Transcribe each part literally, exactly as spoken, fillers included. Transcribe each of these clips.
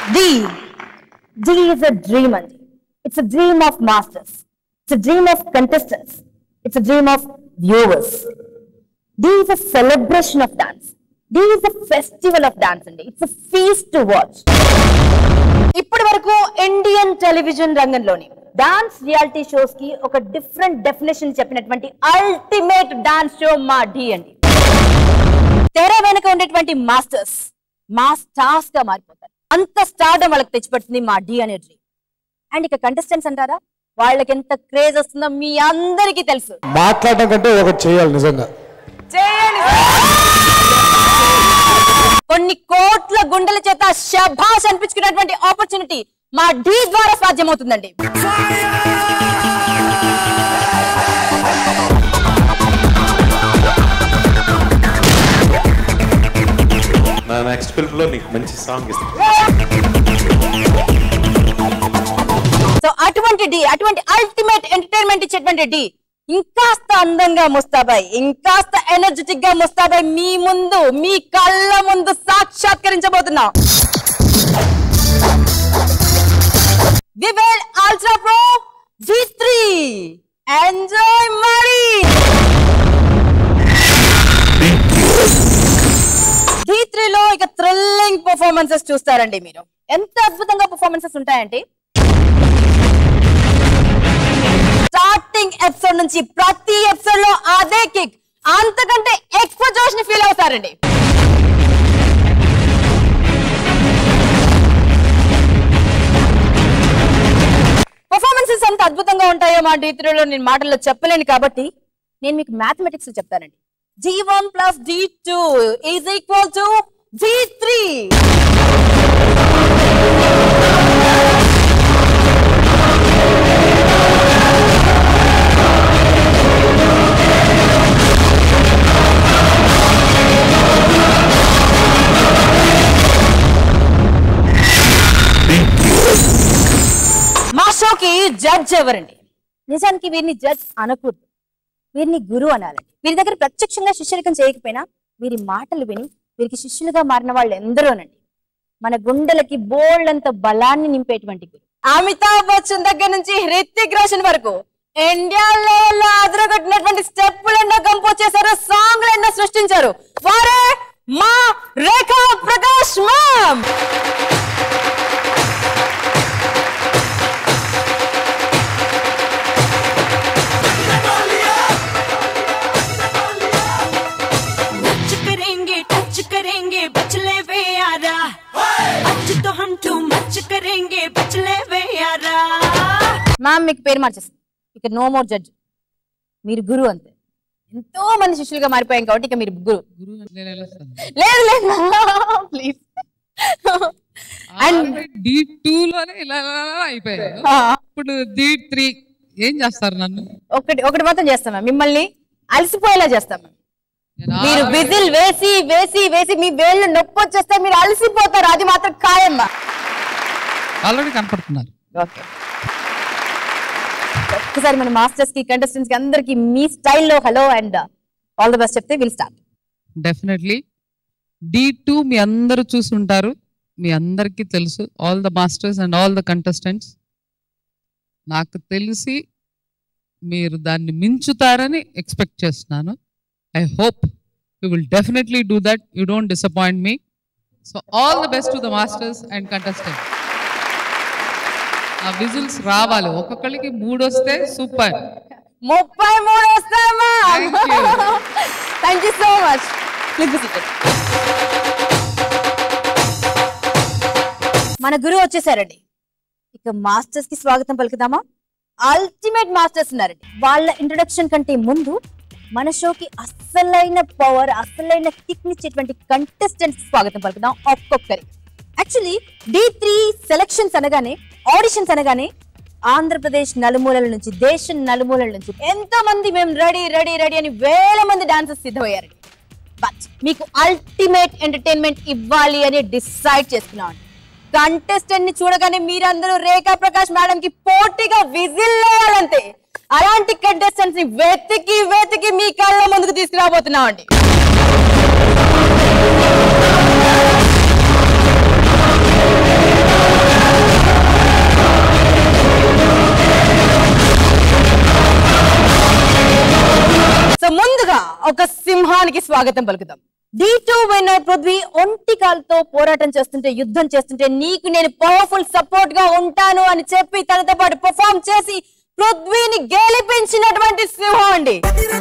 D. D is a dream, Andi. It's a dream of masters. It's a dream of contestants. It's a dream of viewers. D is a celebration of dance. D is a festival of dance, Andi. It's a feast to watch. ఇప్పటి వరకు Indian television రంగంలోని dance reality shows కి ఒక different definition చెప్పినటువంటి ultimate dance show మా ఢీ అండి. తెర వెనుక ఉండేటువంటి మాస్టర్స్ మా స్టార్స్ గా మారిపోతారు. అంత స్టార్డమ్ వాళ్ళకి తెచ్చిపెడుతుంది మా ఢీ అనే డ్రీమ్. అండ్ ఇక కంటెస్టెంట్స్ అంటారా, వాళ్ళకి ఎంత క్రేజ్ వస్తుందో మీ అందరికీ తెలుసు. మాట్లాడటం కంటే ఒకటి చేయాలి, నిజంగా చేయాలి. కొన్ని కోట్ల గుండెల చేత శభాష్ అనిపించుకున్నటువంటి ఆపర్చునిటీ మా ఢీ ద్వారా సాధ్యమవుతుందండి. నా నెక్స్ట్ ఫిల్మ్ లో నీకు మంచి సాంగ్ ఇస్తాను. సో అటువంటి డి, అటువంటి అల్టిమేట్ ఎంటర్టైన్మెంట్ ఇచ్చేటువంటి డి ఇంకాస్త అందంగా ముస్తాబాయ్, ఇంకాస్త ఎనర్జెటిక్ గా ముస్తాబాయ్ మీ ముందు, మీ కళ్ళ ముందు సాక్షాత్కరించబోతున్నాం. Vivel ultra pro G three. Enjoy మరి. జీ త్రీ లో ఇక థ్రిల్లింగ్ పర్ఫార్మెన్సెస్ చూస్తారండి మీరు. ఎంత అద్భుతంగా పర్ఫార్మెన్సెస్ ఉంటాయంటే స్టార్టింగ్ ఎపిసోడ్ నుంచి ప్రతి ఎపిసోడ్ లో అదే కిక్, అంతకంటే ఎక్కువ జోష్ ని ఫీల్ అవుతారండి. పర్ఫార్మెన్సెస్ ఎంత అద్భుతంగా ఉంటాయో మా డి త్రీలో నేను మాటల్లో చెప్పలేను కాబట్టి నేను మీకు మ్యాథమెటిక్స్ చెప్తానండి. G one plus D two is equal to G three. మా షోకి జడ్జ్ ఎవరండి? నిజానికి వీరిని జడ్జ్ అనకూడదు, వీరిని గురువు అనాలండి. వీరి దగ్గర ప్రత్యక్షంగా శిష్యరికం చేయకపోయినా వీరి మాటలు విని వీరికి శిష్యులుగా మారిన వాళ్ళు ఎందరోనండి. మన గుండెలకి బోల్డంత బలాన్ని నింపేటువంటి గురు. అమితాబ్ బచ్చన్ దగ్గర నుంచి హృతిక్ రోషన్ వరకు ఇండియా లెవెల్లో అదరగొట్టినటువంటి స్టెప్పులెన్నో కంపోజ్ చేశారు, సాంగ్లెన్నో సృష్టించారు. వారే మా రేఖా ప్రకాష్ మామ్. మ్యామ్ మీకు పేరు మార్చేస్తాం, ఇక నో మోర్ జడ్జ్, మీరు గురు అంతే. ఎంతో మంది శిష్యులుగా మారిపోయాం కాబట్టి ఇక మీరు గురు. లేదు లేదు ప్లీజ్. అండ్ డి టూ లోనే ఇలా అయిపోయారు, ఇప్పుడు డి త్రీ ఏం చేస్తారు నన్ను? ఒకటి ఒకటి మాత్రం చేస్తాం మ్యామ్, మిమ్మల్ని అలసిపోయేలా చేస్తాం మ్యామ్. మీరు విజిల్ వేసి వేసి వేసి మీ వేళ్ళు నొప్పి వచ్చేస్తే మీరు అలసిపోతారు, అది మాత్రం ఖాయం. ఆల్రెడీ కనపడుతున్నారు. ఓకే, ఒక్కసారి మన మాస్టర్స్ కి కంటెస్టెంట్స్ కి అందరికి మీ స్టైల్లో hello and all the best చెప్తే will start. Definitely D two మీ అందరూ చూసుంటారు, మీ అందరికీ తెలుసు. All the masters and all the contestants, నాకు తెలిసి మీరు దాన్ని మించుతారని ఎక్స్పెక్ట్ చేస్తున్నాను. I hope you will definitely do that. You don't disappoint me. So all the best to the masters and contestants. ఆ విజిల్స్ రావాలి, ఒక్కొక్కరికి మూడు వస్తే సూపర్. ముప్పై మూడు వస్తామా? Thank you so much. మన గురువు వచ్చేసారండి, ఇక మాస్టర్స్ కి స్వాగతం పలుకుదామా? అల్టిమేట్ మాస్టర్స్ ఉన్నారండి. వాళ్ళ ఇంట్రొడక్షన్ కంటే ముందు మన షోకి అసలైన పవర్, అసలైన కిక్ నిచ్చేటువంటి కంటెస్టెంట్స్ స్వాగతం పలుకుదాం ఒక్కొక్కరి. యాక్చువల్లీ డి త్రీ సెలక్షన్స్ అనగానే, ఆడిషన్స్ అనగానే ఆంధ్రప్రదేశ్ నలుమూలల నుంచి, దేశం నలుమూలల నుంచి ఎంతో మంది మేము రెడీ రెడీ రెడీ అని వేల మంది డాన్సర్స్ సిద్ధమయ్యారండి. బట్ మీకు అల్టిమేట్ ఎంటర్టైన్మెంట్ ఇవ్వాలి అని డిసైడ్ చేసుకున్నాం. కంటెస్టెంట్ ని చూడగానే మీరందరూ రేఖా ప్రకాష్ మేడం కి పోటీగా విజిల్ వేయాలంతే. అలాంటి కంటెస్టెంట్స్ ని వెతికి వెతికి మీ కళ్ళ ముందుకు తీసుకురాబోతున్నాం అండి. కార్యక్రమానికి స్వాగతం పలుకుదాం. డి టూ విన్నర్ పృథ్వీ ఒంటి కాలుతో పోరాటం చేస్తుంటే, యుద్ధం చేస్తుంటే నీకు నేను పవర్ఫుల్ సపోర్ట్ గా ఉంటాను అని చెప్పి తనతో పాటు పర్ఫార్మ్ చేసి పృథ్వీని గెలిపించినటువంటి సింహం అండి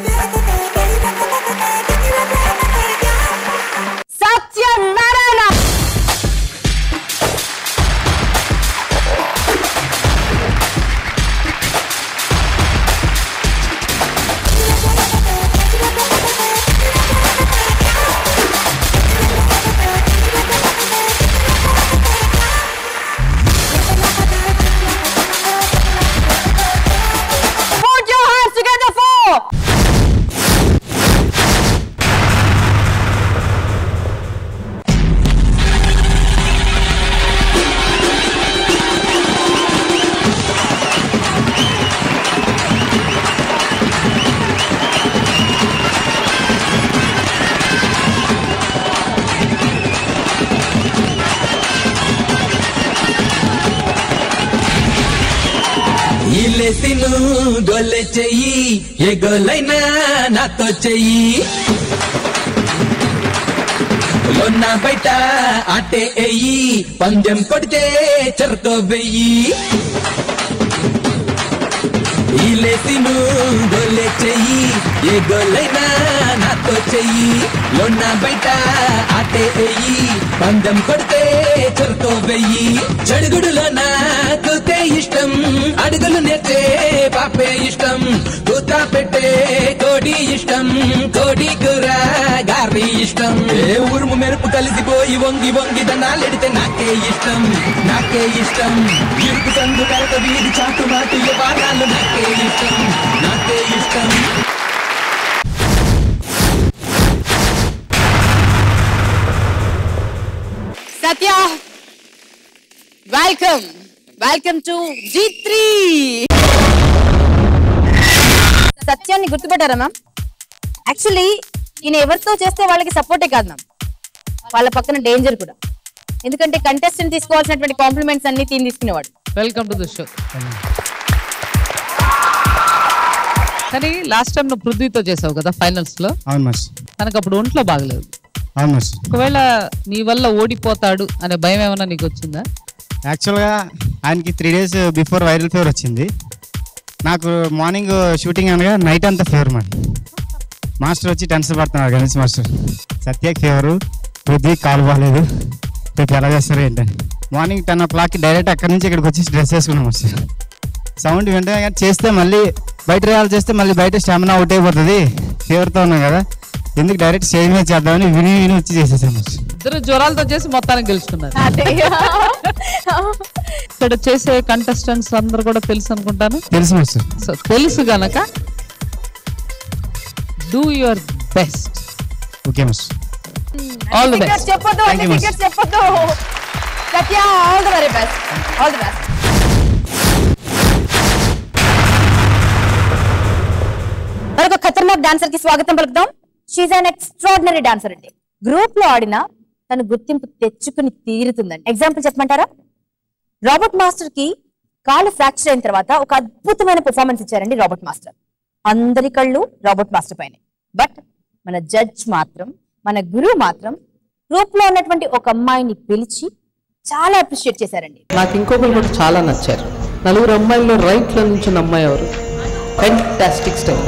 సత్యనారాయణ. తిను గొల్లె చెయ్యి ఏ గొల్లైనా నాతో చెయ్యి లోన్న బయట ఆటే ఎయ్యి పందెం కొడితే చెరుకో వెయ్యి ఈలేసిను గొల్లె చెయ్యి ఏ గొల్లైనా నాతో చెయ్యి లోన్న బయట ఆటే ఎయ్యి పందెం కొడితే చెరుకో వెయ్యి చెడుగుడులో నాకుతే ఇష్టం అడుగులు నేర్చే పాపే ఇష్టం కూత పెట్టే కోడి ఇష్టం కోడి కూర గారి ఇష్టం ఏ ఉరుము మెరుపు కలిసిపోయి వంగి వంగి దండాలెడితే నాకే ఇష్టం నాకే ఇష్టం ఇరుకు సందు కరక వీధి చాటు మాటు వ్యవహారాలు నాకే ఇష్టం నాకే ఇష్టం. Satya welcome welcome to G three. సత్యాన్ని గుర్తుపెట్టారా మ్యామ్? యాక్చువల్లీ ఈయన ఎవరితో చేస్తే వాళ్ళకి సపోర్టే కాదు మ్యామ్, వాళ్ళ పక్కన డేంజర్ కూడా. ఎందుకంటే కంటెస్టెంట్ తీసుకోవాల్సినటువంటి కాంప్లిమెంట్స్ అన్ని తీని తీసుకునేవాడు. Welcome to the show. కానీ లాస్ట్ టైం నువ్వు పృథ్వీతో చేసావు కదా ఫైనల్స్ లో. అవును మాస్. తనకు అప్పుడు ఒంట్లో బాగలేదు. అవును మాస్. ఒకవేళ నీ వల్ల ఓడిపోతాడు అనే భయం ఏమైనా నీకు వచ్చిందా? యాక్చువల్గా ఆయనకి three days before viral fever వచ్చింది. నాకు మార్నింగ్ షూటింగ్ అనగా నైట్ అంతా ఫీవర్ మాట. మాస్టర్ వచ్చి టెన్షన్ పడుతున్నారు, గణేష్ మాస్టర్. సత్యకి ఫీవరు, పృథ్వీ కాలు బాగాలేదు, రేపు ఎలా చేస్తారు ఏంటని. మార్నింగ్ టెన్ ఓ క్లాక్కి డైరెక్ట్ అక్కడి నుంచి ఇక్కడికి వచ్చి డ్రెస్ వేసుకున్నాం మాస్టర్. సౌండ్ వెంటనే కానీ చేస్తే మళ్ళీ బయట రేయాలి చేస్తే మళ్ళీ బయట స్టామినా అవుట్ అయిపోతుంది, ఫీవర్తో ఉన్నాం కదా, ఎందుకు డైరెక్ట్ స్టేజ్ మీద చేద్దామని విని విని వచ్చి చేసేసాం మాస్టర్. ఇద్దరు జ్వరాలతో చేసి మొత్తానికి గెలుచుకున్నారు. ఇక్కడ చేసే కంటెస్టెంట్స్ అందరు కూడా తెలుసు అనుకుంటాను. తెలుసు మాస్టర్. సో తెలుసు గనక do your best. Okay master. All the best. చెప్పొద్దు చెప్పొద్దు Satya, all the very best. All the best. మరొక ఖతర్నాక్ డాన్సర్ కి స్వాగతం పలుకుదాం. షీఈ్ అన్ ఎక్స్ట్రాడినరీ డాన్సర్ అండి. గ్రూప్ లో ఆడినా తను గుర్తింపు తెచ్చుకుని తీరుతుందండి. ఎగ్జాంపుల్ చెప్పమంటారా? రాబర్ట్ మాస్టర్ కి కాలు ఫ్రాక్చర్ అయిన తర్వాత ఒక అద్భుతమైన పర్ఫార్మెన్స్ ఇచ్చారండి రాబర్ట్ మాస్టర్. అందరి కళ్ళు రాబర్ట్ మాస్టర్ పైన. బట్ మన జడ్జ్ మాత్రం, మన గురువు మాత్రం గ్రూప్ లో ఉన్నటువంటి ఒక అమ్మాయిని పిలిచి చాలా అప్రిషియేట్ చేశారండి. నాకు ఇంకొకరు కూడా చాలా నచ్చారు. నలుగురు అమ్మాయిల్లో రైట్ లో నుంచి అమ్మాయి ఎవరు? Fantastic style.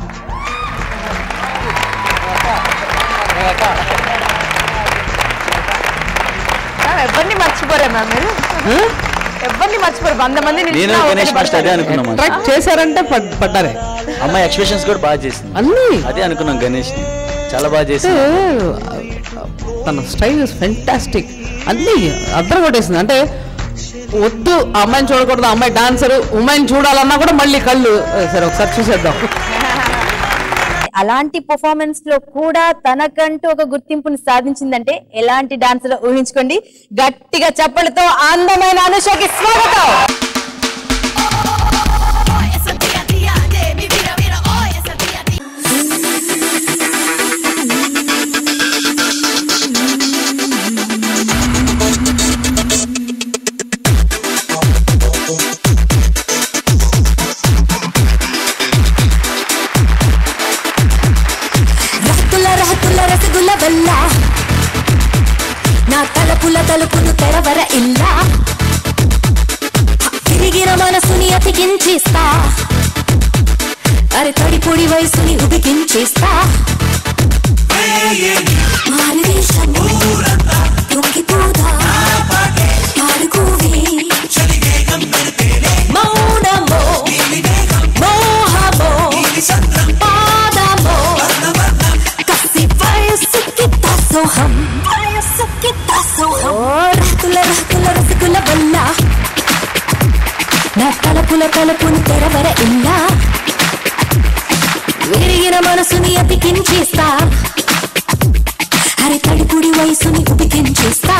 ఎవరిని మర్చిపోరా మ్యామ్ మీరు? ఎవరిని మర్చిపోరు? వంద మంది నేను గణేష్ మాస్టర్ అదే అనుకున్నాం. ట్రాక్ చేశారంటే పడ్డారే. అమ్మాయి ఎక్స్ప్రెషన్స్ కూడా బాగా చేసింది. అన్ని అదే అనుకున్నాం. గణేష్ చాలా బాగా చేసింది. తన స్టైల్ ఫెంటాస్టిక్. అన్ని అద్దరు కొట్టేసింది. అంటే వద్దు ఆ అమ్మాయిని చూడకూడదు, అమ్మాయి డాన్సర్, అమ్మాయిని చూడాలన్నా కూడా మళ్ళీ కళ్ళు సరే ఒకసారి చూసేద్దాం. అలాంటి పర్ఫార్మెన్స్ లో కూడా తనకంటూ ఒక గుర్తింపుని సాధించిందంటే ఎలాంటి డాన్సర్ ఊహించుకోండి. గట్టిగా చప్పలతో అందమైన అనుషకి స్వాగతం. అతికించేస్తా అరే తడి పొడి వయసుని ఉడికించేస్తా మారువేషం తొక్కిపోదా పాడుకోవే మౌనమో మోహమో పాదమో కసి వయసుకి దాసోహం వయసుకి దాసోహం రహకుల రహకుల రసకుల వల్ల నా తలపుల తలపుని తెరవర ఇల్లా విరిగిన మనసుని అతికించేస్తా అరే తడిపుడి వయసుని ఉడికించేస్తా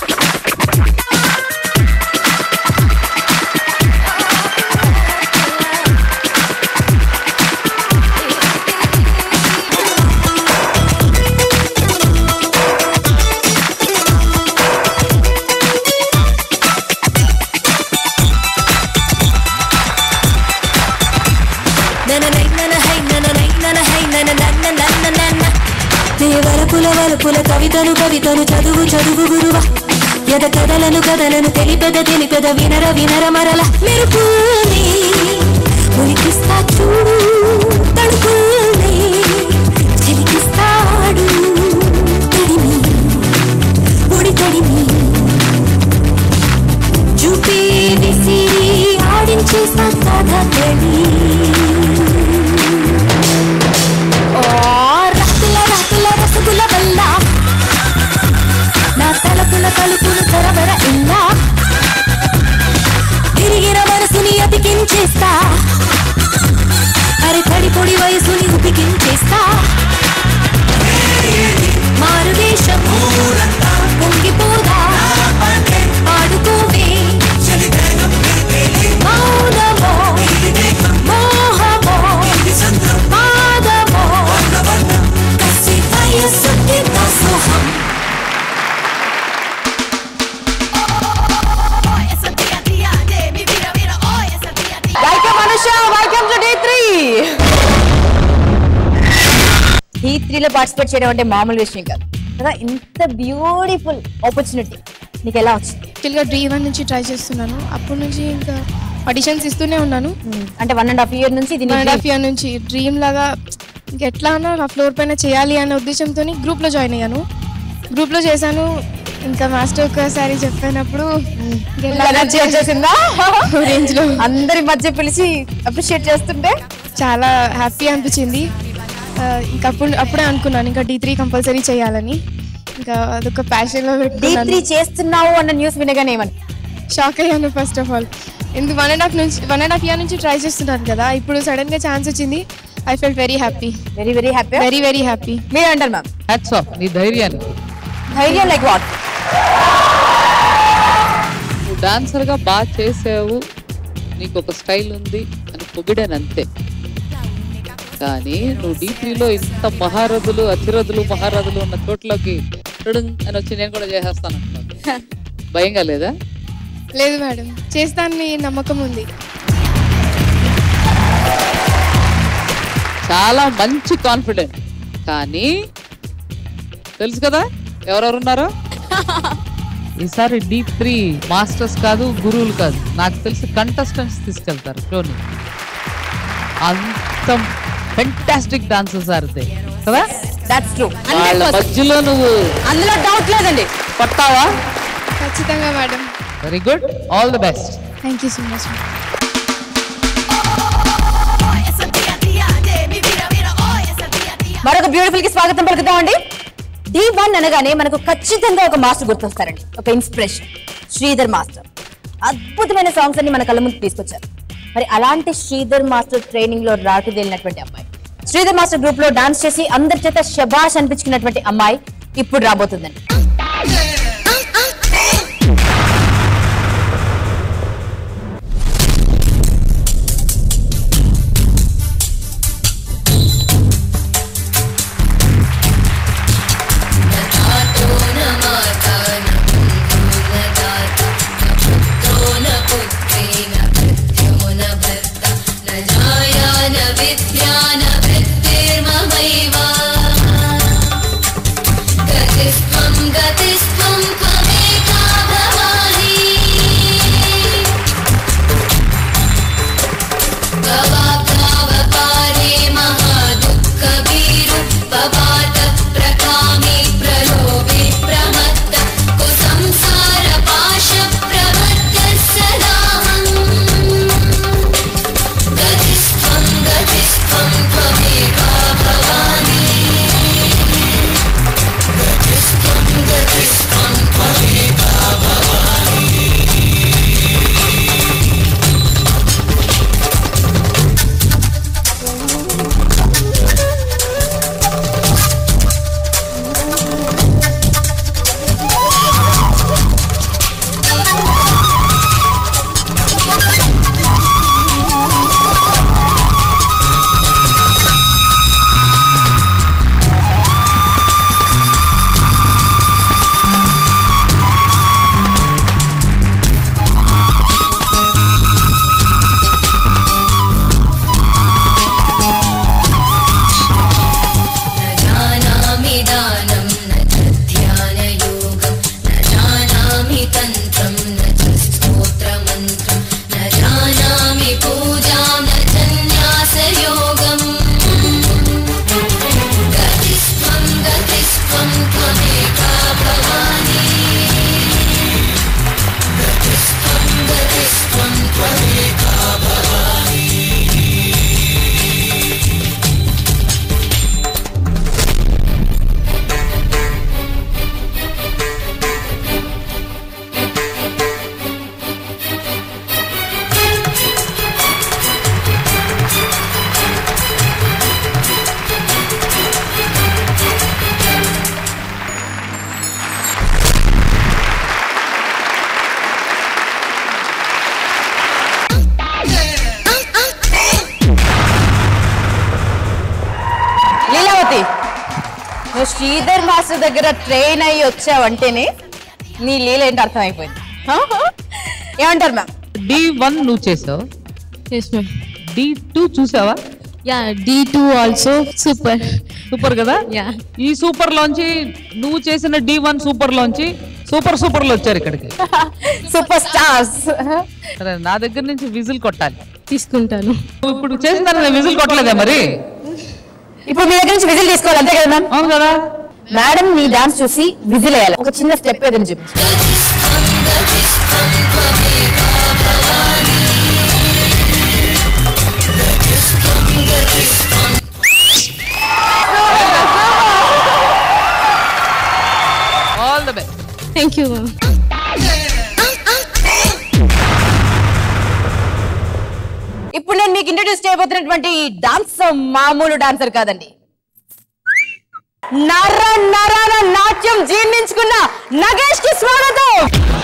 వరపుల వరపుల కవితను కవితను చదువు చదువు గురువ ఎద కథలను కథలను తెలిపెద తెలిపెద వినర వినర మరల మెరుపుని ఉలికిస్తా చూడు తడుపుని చిలికిస్తాడు తడిమి పొడి తడిమి చూపి విసిరి ఆడించేస్తా కథ తడి నా తలపుల తలుపులు తెరవర ఇల్లా తిరిగిన మనసుని అతికించేస్తా అరే తడి పొడి వయసుని ఉతికించేస్తా మారువేషం పొంగిపోదా ఆడుకోవే మౌనమో మోహమో పాదమో కసి వయసుకి దాసోహం డి త్రీలో పార్టిసిపేట్ చేయడం అంటే మామూలు విషయం కాదు కదా. ఇంత బ్యూటిఫుల్ ఆపర్చునిటీ నీకు ఎలా వచ్చింది? యాక్చువల్గా డ్రీ వన్ నుంచి ట్రై చేస్తున్నాను. అప్పటి నుంచి ఇంకా ఆడిషన్స్ ఇస్తూనే ఉన్నాను. అంటే వన్ అండ్ హాఫ్ ఇయర్ నుంచి వన్ అండ్ హాఫ్ ఇయర్ నుంచి డ్రీమ్ లాగా ఇంకెట్లా అన్నా ఆ ఫ్లోర్ పైన చేయాలి అనే ఉద్దేశంతో గ్రూప్లో జాయిన్ అయ్యాను. గ్రూప్లో చేశాను. ఇంకా మాస్టర్ ఒకసారి చెప్పినప్పుడు రేంజ్లో అందరి మధ్య పిలిచి అప్రిషియేట్ చేస్తుంటే చాలా హ్యాపీ అనిపించింది. ఇంకా అప్పుడు అప్పుడే అనుకున్నాను ఇంకా డి త్రీ కంపల్సరీ చేయాలని. ఇంకా అదొక ప్యాషన్లో పెట్టి చేస్తున్నావు అన్న న్యూస్ వినగానే ఏమని షాక్ అయ్యాను. ఫస్ట్ ఆఫ్ ఆల్ ఎందుకు వన్ అండ్ హాఫ్ నుంచి వన్ అండ్ హాఫ్ ఇయర్ నుంచి ట్రై చేస్తున్నాను కదా, ఇప్పుడు సడన్ గా ఛాన్స్ వచ్చింది. I felt very happy very very happy very very happy. మీరు అంటారు మ్యామ్? హ్యాట్స్ ఆఫ్ నీ ధైర్యాన్ని. ధైర్యం లైక్ వాట్? నువ్వు డాన్సర్ గా బాగా చేసావు, నీకు ఒక స్టైల్ ఉంది అని పొగిడాను అంతే. కానీ నువ్వు డి త్రీలో ఇంత మహారథులు అతిరథులు మహారథులు ఉన్న చోట్లోకి అని వచ్చి నేను కూడా చేసేస్తాను అంటున్నాను. భయంగా లేదా? లేదు మేడం, చేస్తానని నమ్మకం ఉంది. చాలా మంచి కాన్ఫిడెంట్. కానీ తెలుసు కదా ఎవరెవరు ఉన్నారో. ఈసారి డి త్రీ మాస్టర్స్ కాదు, గురువులు కాదు, నాకు తెలిసి కంటెస్టెంట్స్ తీసుకెళ్తారు షోని. అంత ఫెంటాస్టిక్ డాన్సర్స్ ఆడితే కదా. That's true. వాళ్ళ మధ్యలో నువ్వు అందులో డౌట్ లేదండి. పట్టావా? ఖచ్చితంగా madam. Very good, all the best. Thank you so much. మరొక బ్యూటిఫుల్ కి స్వాగతం పలుకుతామండి. డి వన్ అనగానే మనకు ఖచ్చితంగా ఒక మాస్టర్ గుర్తొస్తారండి, ఒక ఇన్స్పిరేషన్. శ్రీధర్ మాస్టర్ అద్భుతమైన సాంగ్స్ అన్ని మన కళ్ళ ముందు తీసుకొచ్చారు. మరి అలాంటి శ్రీధర్ మాస్టర్ ట్రైనింగ్ లో రాటుదేలినటువంటి అమ్మాయి, శ్రీధర్ మాస్టర్ గ్రూప్ లో డాన్స్ చేసి అందరి చేత శబాష్ అనిపించుకున్నటువంటి అమ్మాయి ఇప్పుడు రాబోతుందండి. From నువ్వు శ్రీధర్ మాస్టర్ దగ్గర ట్రైన్ అయ్యి వచ్చావంటేనే నీ లీల ఏంటి అర్థమైపోయింది. ఏమంటారు మ్యామ్? డి వన్ నువ్వు చేసావు, డి టూ చూసావా? Yeah D two also super super కదా. యా ఈ సూపర్ లోంచి నువ్వు చేసిన డి వన్ సూపర్ లోంచి సూపర్ సూపర్ లో వచ్చారు ఇక్కడికి. Super stars. సరే, నా దగ్గర నుంచి విజిల్ కొట్టాలి. తీసుకుంటాను. ఇప్పుడు చేసిన తర్వాత విజిల్ కొట్టలేదా మరి? ఇప్పుడు మీ దగ్గర నుంచి విజిల్ తీసుకోవాలి అంతే కదా మ్యామ్? అవును కదా. మేడం మీ డాన్స్ చూసి విజిల్ వేయాలి. ఒక చిన్న స్టెప్ ఏదని చెప్పి all the best. Thank you ma'am. ఇప్పుడు నేను మీకు ఇంట్రడ్యూస్ చేయబోతున్నటువంటి డాన్స్ మామూలు డాన్సర్ కాదండి. నర నరాన నాట్యం జీర్ణించుకున్న నగేష్ కి స్వాగతం.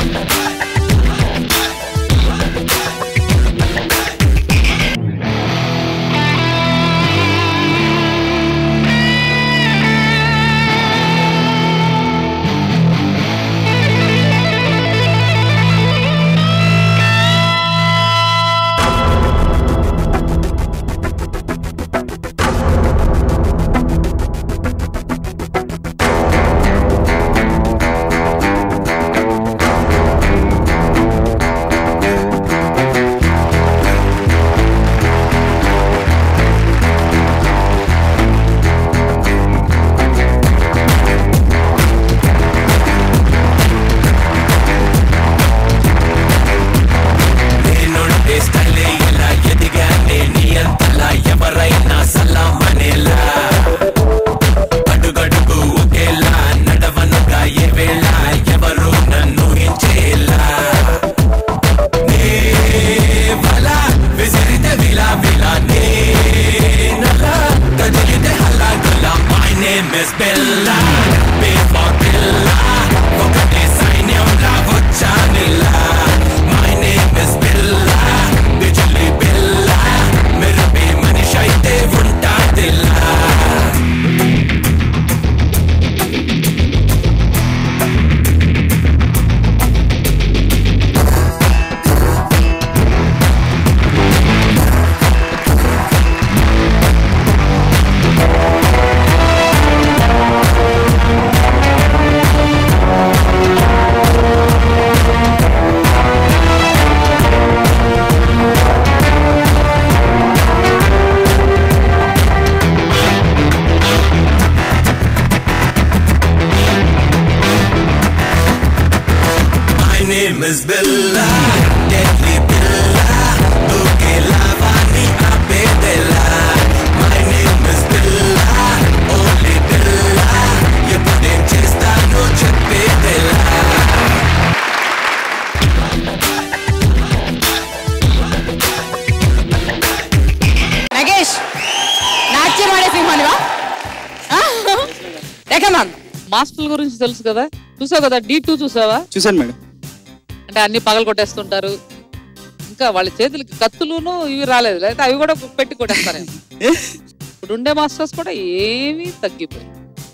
మాస్టర్ల గురించి తెలుసు కదా, చూసావు కదా? డి టూ చూసావా? చూసాను మేడం. అంటే అన్ని పగలు కొట్టేస్తుంటారు. ఇంకా వాళ్ళ చేతులకి కత్తులును ఇవి రాలేదు, అయితే అవి కూడా పెట్టి కొట్టేస్తారు. ఇప్పుడు ఉండే మాస్టర్స్ కూడా ఏమీ తగ్గిపోయి,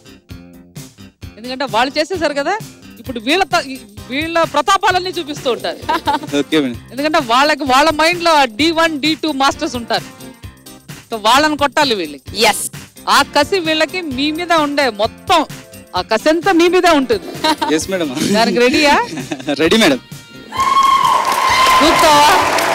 ఎందుకంటే వాళ్ళు చేసేసారు కదా. ఇప్పుడు వీళ్ళ వీళ్ళ ప్రతాపాలన్నీ చూపిస్తూ ఉంటారు. ఎందుకంటే వాళ్ళకి వాళ్ళ మైండ్ లో D one D two masters ఉంటారు. వాళ్ళని కొట్టాలి వీళ్ళకి. ఎస్, ఆ కసి వీళ్ళకి మీ మీద ఉండే మొత్తం ఆ కసి అంతా మీ మీద ఉంటుంది. దానికి రెడీయా? Ready madam. దూకుతావా?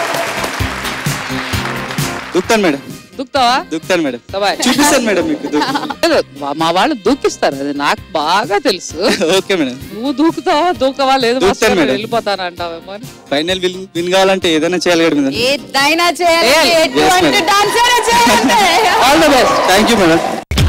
దూకుతాను మేడం. దూకుతావా? దూకుతాను మేడం. చూపిస్తాను మేడం మీకు. మా వాళ్ళు దూకిస్తారు, అది నాకు బాగా తెలుసు. Okay madam. నువ్వు దూకుతావా దూకవా లేదు వెళ్ళిపోతాను అంటావేమో. ఫైనల్ విన్ విన్ కావాలంటే ఏదైనా చేయాలి కదా మేడం. ఏదైనా చేయాలి. ఎటువంటి డాన్స్ అయినా చేయాలి. All the best. Thank you madam.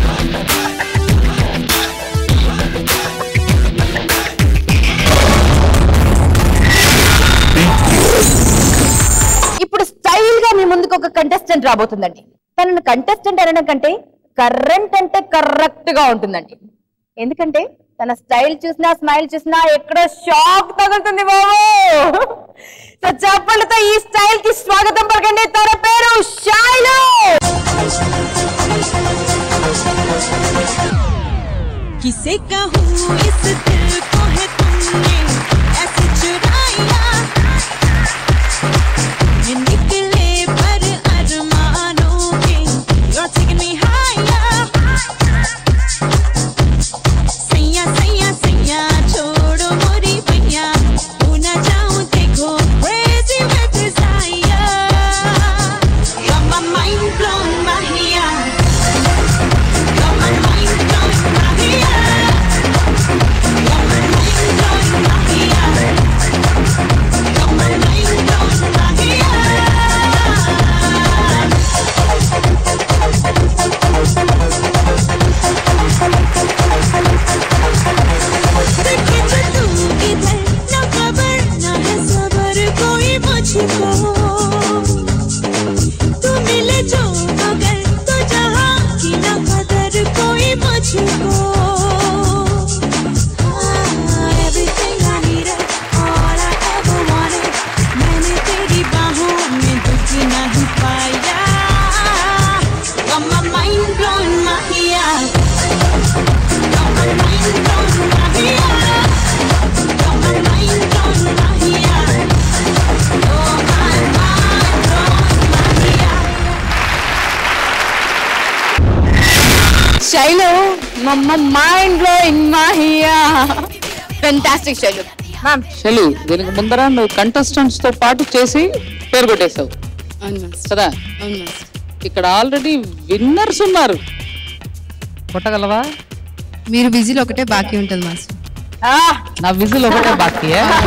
ఇప్పుడు స్టైల్ గా మీ ముందుకు ఒక కంటెస్టెంట్ రాబోతుందండి. తనను కంటెస్టెంట్ అనడం కంటే కరెంట్ అంటే కరెక్ట్ గా ఉంటుందండి. ఎందుకంటే తన స్టైల్ చూసినా స్మైల్ చూసినా ఎక్కడో షాక్ తగులుతుంది బాబు. సో చెప్పలతో ఈ స్టైల్ కి స్వాగతం పలకండి. తన పేరు షైలు. किसे कहूँ इस दिल को है तुमने ऐसे चुराया, ये निकले पर अरमानों के, you're taking me higher. सैया सैया सैया छोड़ो मोरी भैया, तू ना जाऊँ देखो crazy with desire. Got my mind blown Mahia, got my mind blown Mahia, got my mind blown Mahia, got my mind blown Mahia. देखे जो तू इधर न खबर न है सबर कोई मुझको, तू मिले जो अगर तो जहाँ की न कदर कोई मुझको. Ah, everything I needed, all I ever wanted, मैंने तेरी बाहों में दुख नहीं पाया. Got my mind blown Mahia, got my mind blown Mahia, got my mind blown Mahia, oh my mind blown Mahia. Shailu మమ్మ mind blowing Mahia. Fantastic Shailu. Ma'am Shailu దీనికి ముందర నువ్వు కంటెస్టెంట్స్ తో పాటు చేసి పేరు కొట్టేశావు కదా. ఇక్కడ ఆల్రెడీ విన్నర్స్ ఉన్నారు, కొట్టగలవా? మీరు బిజీలో ఒకటే బాకీ ఉంటుంది మాస్టర్. నా విజిల్ ఒకటే బాకీ.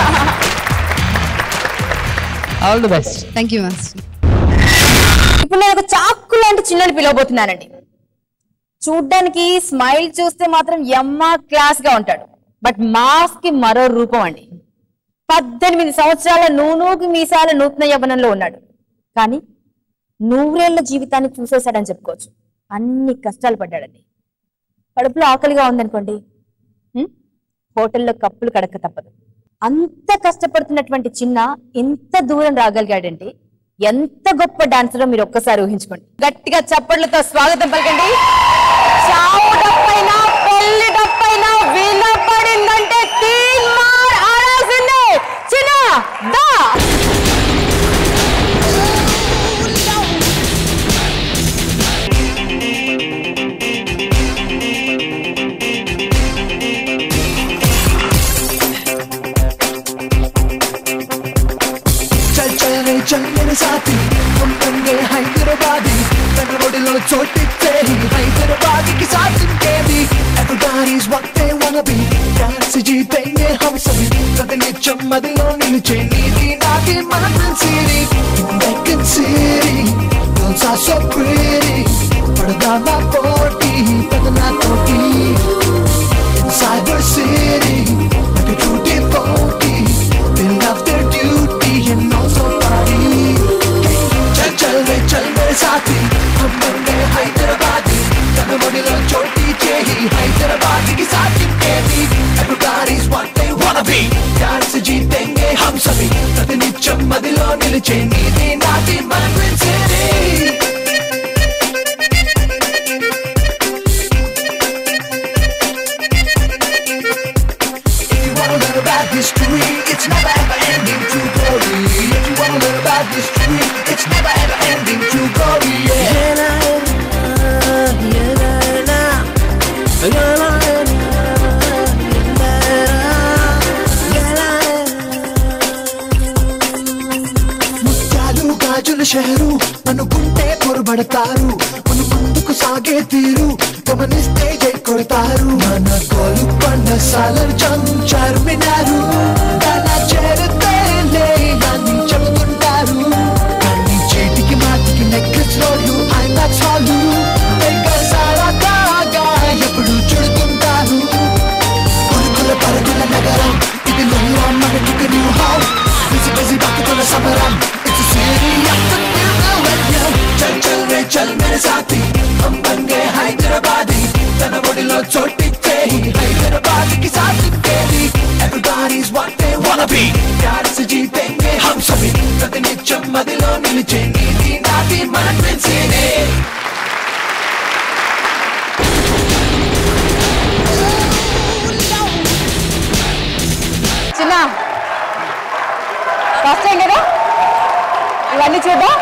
All the best. Thank you master. ఇప్పుడు నేను ఒక చాక్కు లాంటి చిన్నని పిలవబోతున్నానండి. చూడ్డానికి స్మైల్ చూస్తే మాత్రం ఎమ్మ క్లాస్ గా ఉంటాడు, బట్ మాస్ కి మరో రూపం అండి. పద్దెనిమిది సంవత్సరాల నూనూకి మీసాల నూతన యవ్వనంలో ఉన్నాడు, కానీ నూరేళ్ల జీవితాన్ని చూసేశాడని చెప్పుకోవచ్చు. అన్ని కష్టాలు పడ్డాడండి. కడుపులో ఆకలిగా ఉందనుకోండి, హ్మ్? హోటల్లో కప్పులు కడక తప్పదు. అంత కష్టపడుతున్నటువంటి చిన్న ఎంత దూరం రాగలిగాడంటే ఎంత గొప్ప డాన్సరో మీరు ఒక్కసారి ఊహించుకోండి. గట్టిగా చప్పట్లతో స్వాగతం పలకండి. చావు డప్పైనా పెళ్లి డప్పైనా వినపడిందంటే తీన్మార్ ఆడాల్సిందే. చిన్న దా चल मेरे साथी हम बन गए हैदराबादी, तमिलनाडु चोटिते ही हैदराबादी की साथ के भी. Everybody's what they wanna be, dance जीतेंगे हम सभी. कदने चम्मदिलों नीचे नीति नाटी मन सीरी, Vatican City, girls are so pretty. पड़दा ना पोटी, पगना टोटी. Inside the city, like a tutti frutti, they love their duty and also party. चल चल रे चल मेरे साथी, हम बन गए हैदराबादी. तमिलनाडु चोटी ही हैदराबादी की साथ के भी. Everybody's what they wanna be, dance जीतेंगे हम सभी. कदनी चम्मदिलों नीचे नीति नाटी मन city. History, it's never ever ending to glory. If you wanna learn about history, it's never ever ending to glory. Yeah. ముత్యాలు గాజుల షహరు అనుకుంటే పొరబడతారు, మన ముందుకు సాగే తీరు గమనిస్తే జై కొడతారు. మన గోలు పండ సాలర్ చంచారు వినారు, తన చేరుతేలే అని చెబుతుంటారు. కానీ చేతికి మాటికి నెక్లెస్ రోడ్లు ఐమాక్స్ హాలు సారా కాగా ఎప్పుడు చుడుతుంటారు. కొడుకుల పరుగుల నగరం ఇది నువ్వు మనకి న్యూ హౌస్. బిజీ బిజీ బతుకుల సమరం, ఇట్స్ సీరియస్ चल चल रे चल मेरे साथी, हम बन गए हैदराबादी. तमिलनाडु चोटिते ही हैदराबादी की साथ के भी. Everybody's what they wanna be, प्यार से जीतेंगे हम सभी. कदने चम्मदिलों नीचे नीति नाटी मन सिटी. ఫస్ట్ టైం కదా ఇవన్నీ చూద్దాం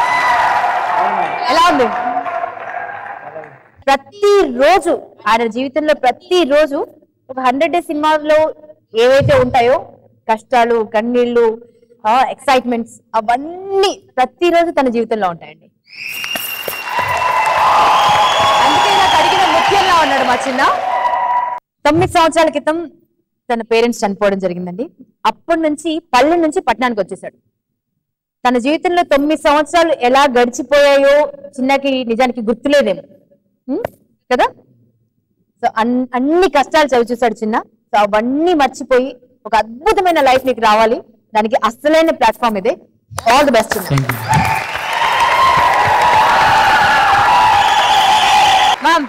ఎలా ఉంది. ప్రతిరోజు ఆయన జీవితంలో ప్రతిరోజు ఒక హండ్రెడ్ డేస్ సినిమాలో ఏవైతే ఉంటాయో కష్టాలు, కన్నీళ్లు, ఎక్సైట్మెంట్స్ అవన్నీ ప్రతిరోజు తన జీవితంలో ఉంటాయండి. అందుకే నాకు అడిగిన ముఖ్యంగా ఉన్నాడు మా చిన్న. తొమ్మిది సంవత్సరాల క్రితం తన పేరెంట్స్ చనిపోవడం జరిగిందండి. అప్పటి నుంచి పల్లె నుంచి పట్టణానికి వచ్చేసాడు. తన జీవితంలో తొమ్మిది సంవత్సరాలు ఎలా గడిచిపోయాయో చిన్నకి నిజానికి గుర్తులేదేమో కదా. సో అన్ని కష్టాలు చవి చూశాడు చిన్న. సో అవన్నీ మర్చిపోయి ఒక అద్భుతమైన లైఫ్ నీకు రావాలి. దానికి అసలైన ప్లాట్ఫామ్ ఇదే. All the best. Ma'am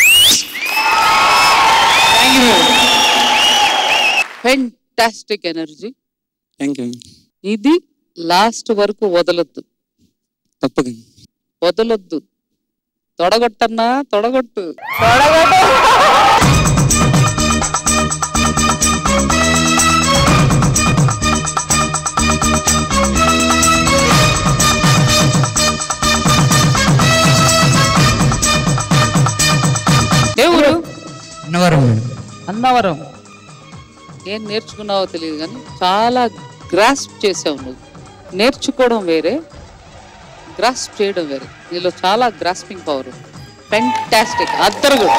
fantastic energy. Thank you. ఇది లాస్ట్ వరకు వదలొద్దు, తప్పకుండా వదలొద్దు. తొడగొట్టన్నా తొడగొట్టు. ఏ ఊరు? అన్నవరం. అన్నవరం. ఏం నేర్చుకున్నావో తెలియదు కానీ చాలా గ్రాస్ప్ చేసావు నువ్వు. నేర్చుకోవడం వేరే, గ్రాస్ప్ చేయడం వేరే. నీలో చాలా గ్రాస్పింగ్ పవర్. ఫెంటాస్టిక్. అద్దరు.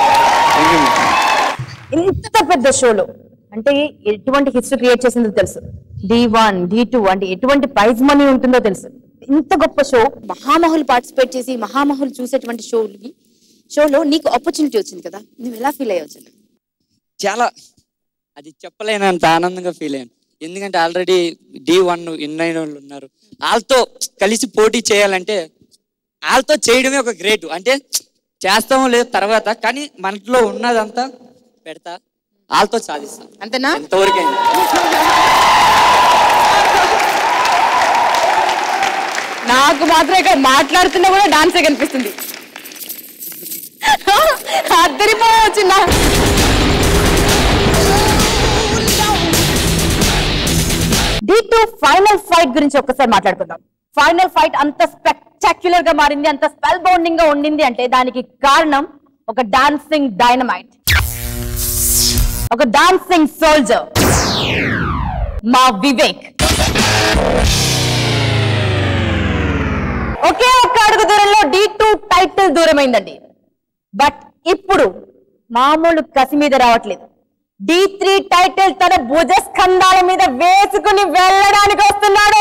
ఇంత పెద్ద షోలో అంటే ఎటువంటి హిస్టరీ క్రియేట్ చేసిందో తెలుసు. డి వన్ డి టూ అంటే ఎటువంటి ప్రైజ్ మనీ ఉంటుందో తెలుసు. ఇంత గొప్ప షో, మహామహులు పార్టిసిపేట్ చేసి మహామహులు చూసేటువంటి షోకి షోలో నీకు ఆపర్చునిటీ వచ్చింది కదా, నువ్వు ఎలా ఫీల్ అయ్యవచ్చు? చాలా అది చెప్పలేనంత ఆనందంగా ఫీల్ అయ్యాను. ఎందుకంటే ఆల్రెడీ డి వన్ ఎన్నైన వాళ్ళు ఉన్నారు. వాళ్ళతో కలిసి పోటీ చేయాలంటే వాళ్ళతో చేయడమే ఒక గ్రేట్. అంటే చేస్తామో లేదు తర్వాత, కానీ మనలో ఉన్నదంతా పెడతా, వాళ్ళతో సాధిస్తా. అంతేనా? ఎంతవరకైనా. నాకు మాత్రం ఇక్కడ మాట్లాడుతున్నా కూడా డాన్సే కనిపిస్తుంది. అద్దరిపోవచ్చిందా? డి టూ ఫైనల్ ఫైట్ గురించి ఒక్కసారి మాట్లాడుకుందాం. ఫైనల్ ఫైట్ అంత స్పెక్టాక్యులర్ గా మారింది, అంత స్పెల్ బౌండింగ్ గా ఉండింది అంటే దానికి కారణం ఒక డాన్సింగ్ డైనమైట్, ఒక డాన్సింగ్ సోల్జర్, మా వివేక్. ఒకే ఒక్క అడుగు దూరంలో డి టూ టైటిల్ దూరమైందండి. బట్ ఇప్పుడు మామూలు కసి మీద రావట్లేదు. డి త్రీ టైటిల్ తన భుజ స్కంధాల మీద వేసుకుని వెళ్ళడానికి వస్తున్నాడు.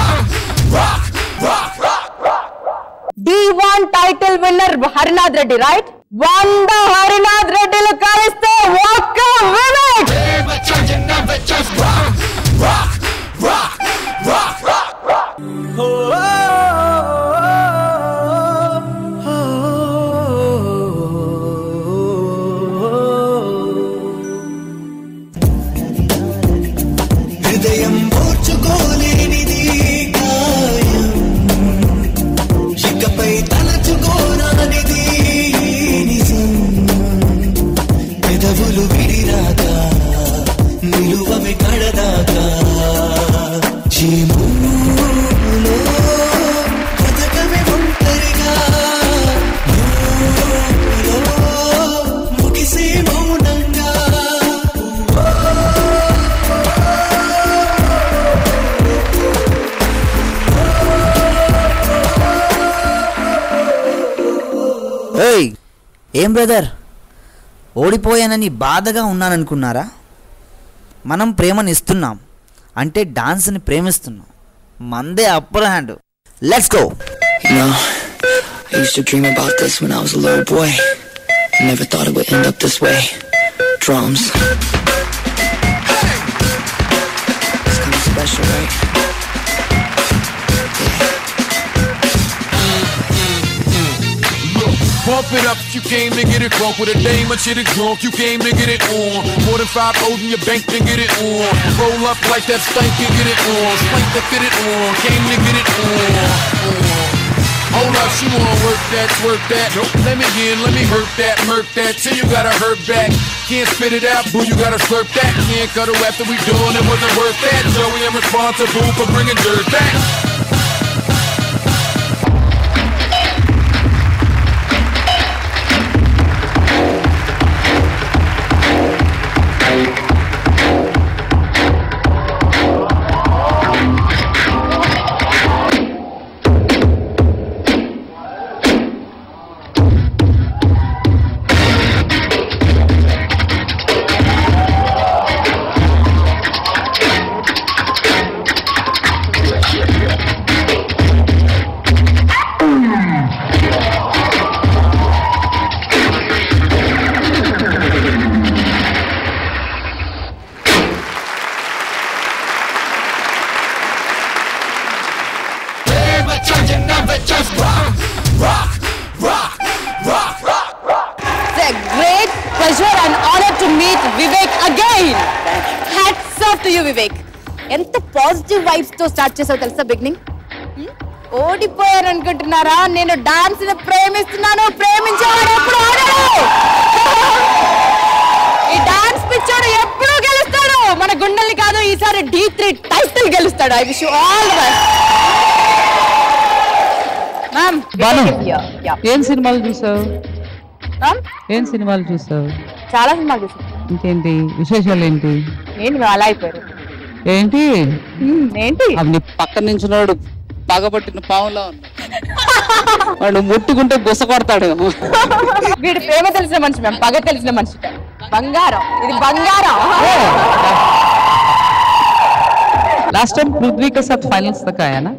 D one title winner Harinath Reddy, right? వంద హరినాథ్ రెడ్డిలు కలిస్తే ఒక్క వివేక్. హృదయం పోర్చుకోలేనిది గాయం, ఇకపై తలచుకోరానిది నిజం. పెదవులు విడిరాక నిలువవి కడదాకా జీములో కథకవి ఒంటరిగా ముగిసే మౌనంగా. ఏయ్ ఏం బ్రదర్, ఓడిపోయానని బాధగా ఉన్నాననుకున్నారా? మనం ప్రేమని ఇస్తున్నాం అంటే డాన్స్ని ప్రేమిస్తున్నాం. మందే upper hand. Let's go. No, I used to dream about this when I was a little boy. I never thought it would end up this way. Drums. It's kind of special, right? Pump it up if you came to get it crunk. With a dame or shit it drunk, you came to get it on. More than five O's in your bank to get it on. Roll up like that stank and get it on. Spank to fit it on, came to get it on. on. Hold up, she wanna work that, twerk that. Let me in, let me hurt that, murk that, till you gotta hurt back. can't spit it out, boo, you gotta slurp that. Can't cuddle after we doing it, wasn't worth that. Joey, I'm responsible for bringing dirt back. ఎంత positive vibes తో start చేసావు తెలుసా beginning. ఓడిపోయాను అనుకుంటున్నారా? నేను dance ని ప్రేమిస్తున్నాను, ప్రేమించేవాడు ఎప్పుడు ఓడడు. ఈ డాన్స్ పిచ్చోడు ఎప్పుడు గెలుస్తాడు. మన గుండెల్ని కాదు, ఈసారి డి త్రీ టైటిల్ గెలుస్తాడు. I wish you all the best. Ma'am ఏం సినిమాలు చూసావు? ఏం సినిమాలు చూసావు? చాలా సినిమాలు చూసావు. ఇంకేంటి విశేషాలు? ఏంటి ఏంటి అలా అయిపోయారు? ఏంటి ఏంటి అవి పక్కన నించున్నాడు పగబట్టిన పావులా ఉన్నాడు. వాడు ముట్టుకుంటే బుస కొడతాడు. వీడు ప్రేమ తెలిసిన మనిషి, మేము పగ తెలిసిన మనిషి. బంగారం, ఇది బంగారం. लास्ट टाइम पृथ्वी के साथ फाइनल्स तक आया ना,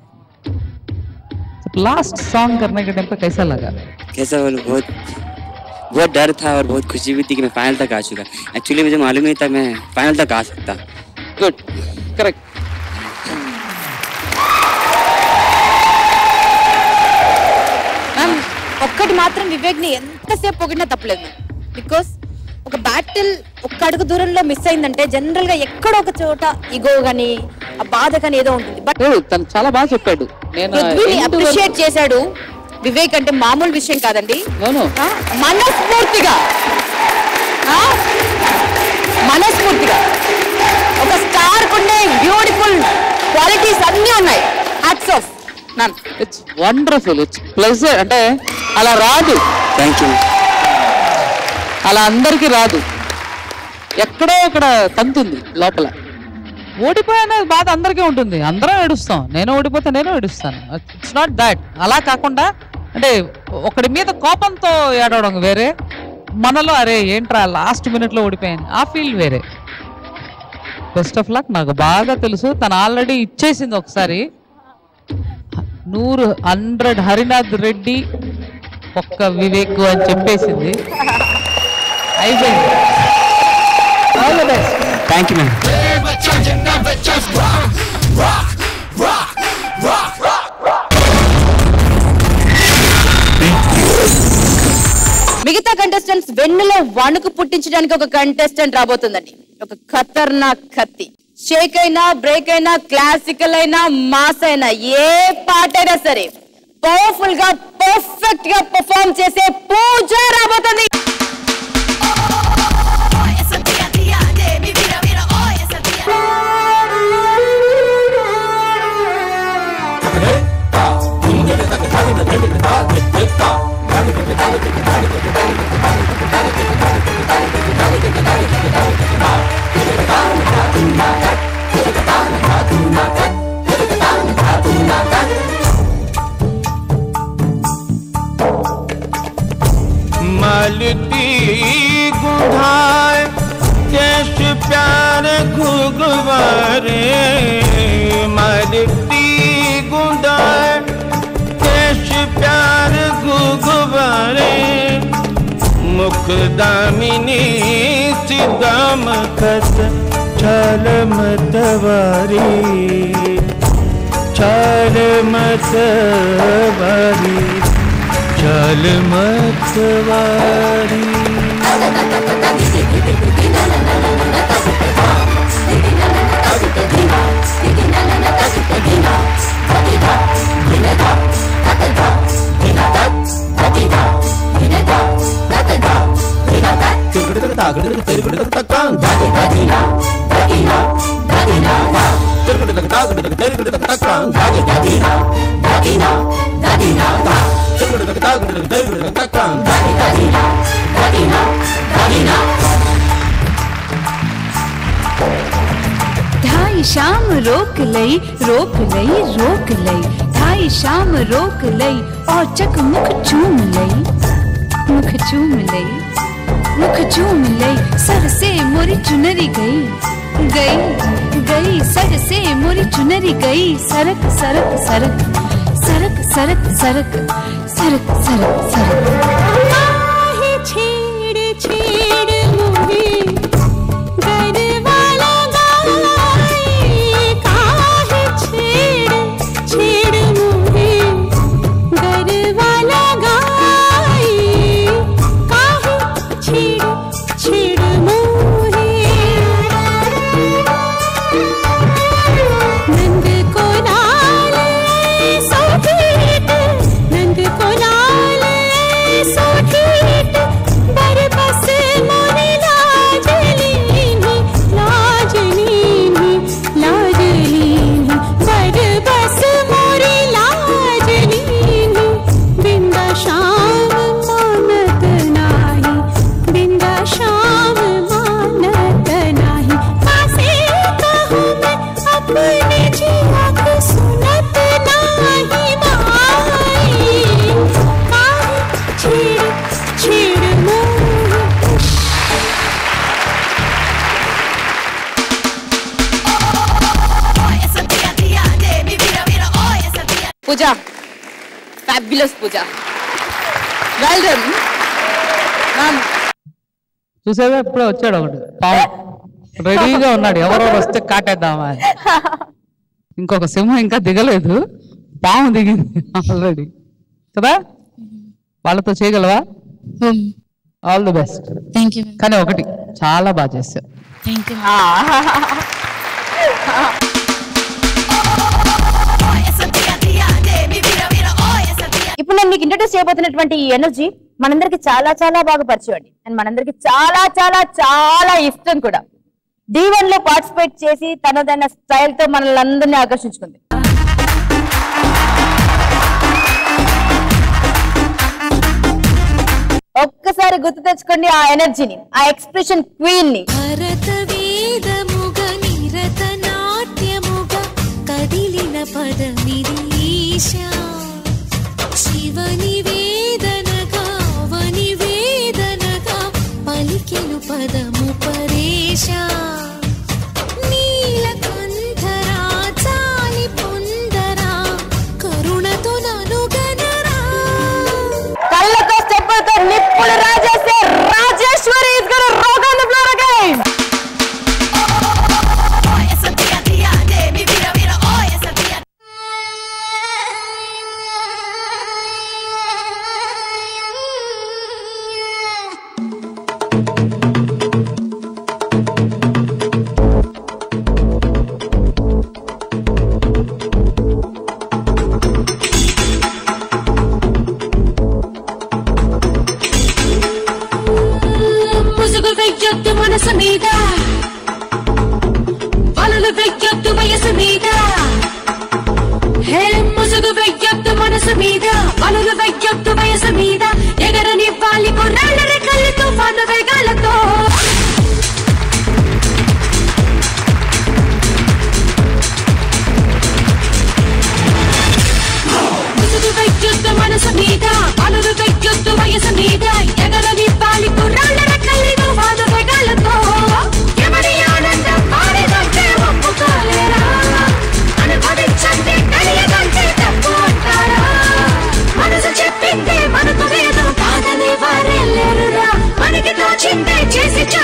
लास्ट सॉन्ग करने के टाइम पे कैसा लगा? कैसा बोलूं, बहुत बहुत डर था और बहुत खुशी भी थी कि मैं फाइनल तक आ चुका. एक्चुअली मुझे मालूम नहीं था मैं फाइनल तक आ सकता. Good, correct. మ్యామ్ ఒక్కటి మాత్రం వివేక్ ని ఎంతసేపు పొగిడినా తప్పలేదు. బికాస్ ఒక బ్యాటిల్ ఒక్క అడుగు దూరంలో మిస్ అయిందంటే జనరల్ గా ఎక్కడో ఒక చోట ఇగో గానీ ఆ బాధ కానీ ఏదో ఉంటుంది. బట్ తను చాలా బాగా చెప్పాడు. నేను అప్రిషియేట్ చేశాడు. వివేక్ అంటే మామూలు విషయం కాదండి. మనస్ఫూర్తిగా మనస్ఫూర్తిగా ఒక స్టార్ ఉండే బ్యూటిఫుల్ క్వాలిటీస్ అన్ని ఉన్నాయి. Hats off ma'am. It's wonderful, it's pleasure. అంటే అలా రాదు. Thank you. అలా అందరికీ రాదు. ఎక్కడో ఇక్కడ తంతుంది లోపల. ఓడిపోయిన బాధ అందరికీ ఉంటుంది, అందరం ఏడుస్తాం. నేను ఓడిపోతే నేను ఏడుస్తాను. It's not that. అలా కాకుండా అంటే ఒకటి మీద కోపంతో ఏడవడం వేరే, మనలో అరే ఏంట్రా లాస్ట్ మినిట్లో ఓడిపోయాను ఆ ఫీల్ వేరే. Best of luck. నాకు బాగా తెలుసు తను ఆల్రెడీ ఇచ్చేసింది ఒకసారి. నూరు హండ్రెడ్ హరినాథ్ రెడ్డి ఒక్క వివేక్ అని చెప్పేసింది. అయిపోయింది. All the best. Thank you ma'am. మిగతా కంటెస్టెంట్స్ వెన్నులో వణుకు పుట్టించడానికి ఒక కంటెస్టెంట్ రాబోతుందండి. ఒక ఖతర్నాక్ కత్తి. షేక్ అయినా, బ్రేక్ అయినా, క్లాసికల్ అయినా, మాస్ అయినా, ఏ పాట అయినా సరే పవర్ఫుల్ గా పర్ఫెక్ట్ గా పర్ఫార్మ్ చేసే పూజ రాబోతుంది. मालती गुंधाए देश प्यार घुगवारे, मालती गुंधाए देश प्यार घुगवारे, मुख दामिनी सिदाम खत छल मतवारी, छल मतवारी, छल मतवारी. तागड़ ढाई शाम रोक लई रोक लई रोक लई ढाई शाम रोक लई और चक मुख चूम लई मुख चूम लई मुख चूम लई सर से मोरी चुनरी गई गई गई सर से मोरी चुनरी गई सरक सरक सरक सरक सरक सरक सरक सरक सरक छेड़ छेड़ मोहे घर वाला गाए काहे छेड़ छेड़ मोहे घर वाला गाए काहे छेड़ छेड़ मोहे नंद को लाल सोठीट नंद को लाल सोठीट बरबस मोरी लाजलीनी लाजलीनी लाजलीनी बरबस मोरी लाजलीनी बिंदा शाम मानत नाही बिंदा शाम मानत नाही कासे कहूँ मैं अपने जिया को सुनत नाही माई काहे छेड़ छेड़ मोह Pooja fabulous Pooja well done ma'am. చూసావా ఇప్పుడే వచ్చాడు ఒకటి పాము రెడీగా ఉన్నాడు ఎవరెవరు వస్తే కాటేద్దామా అని. ఇంకొక సింహం ఇంకా దిగలేదు, పాము దిగింది ఆల్రెడీ కదా. వాళ్ళతో చేయగలవా? All the best. Thank you. కానీ ఒకటి చాలా బాగా చేశావు. Thank you. ఇప్పుడు నేను మీకు ఇంట్రడ్యూస్ చేయబోతున్నటువంటి ఈ ఎనర్జీ మనందరికి చాలా చాలా బాగా పరిచయం అండి అండ్ మనందరికి చాలా చాలా చాలా ఇష్టం కూడా. డి వన్ లో పార్టిసిపేట్ చేసి తనదైన స్టైల్ తో మనల్ని అందరినీ ఆకర్షించుకుంది. ఒక్కసారి గుర్తు తెచ్చుకోండి ఆ ఎనర్జీని, ఆ ఎక్స్ప్రెషన్ క్వీన్ ని. భరత వేదముగ నిరత నాట్యముగ కదిలిన పదమిరీశా శివ నివేదనగా వని వేదనగా పలికెను పదము పరేశా నీలకంఠరా చాలి పొందరా కరుణతో ననుగనరా. కళ్ళతో స్టెప్పులతో నిప్పులు రాజేసే Rajeshwari is gonna rock on the floor again. ముసుగు వెయ్యొద్దు మనసు మీద వలలు వెయ్యొద్దు వయసు మీద హే ముసుగు వెయ్యొద్దు మనసు మీద వలలు వెయ్యొద్దు వయసు మీద ఎగరనివ్వాలి కుర్రాళ్ళ రెక్కలతో పాత వేగాలతో ముసుగు వెయ్యొద్దు మనసు మీద వలలు వెయ్యొద్దు వయసు మీద ఎగరనివ్వాలి కుర్రాళ్ళ రెక్కలతో పాత వేగాలతో ఎవరి ఆనందం వారిదంటే ఒప్పుకోలేరా అనుభవించండి తెలియదంటే తప్పు అంటారా మనసు చెప్పిందే మనకు వేదం కాదని వారే లేరురా మనకి తోచిందే చేసి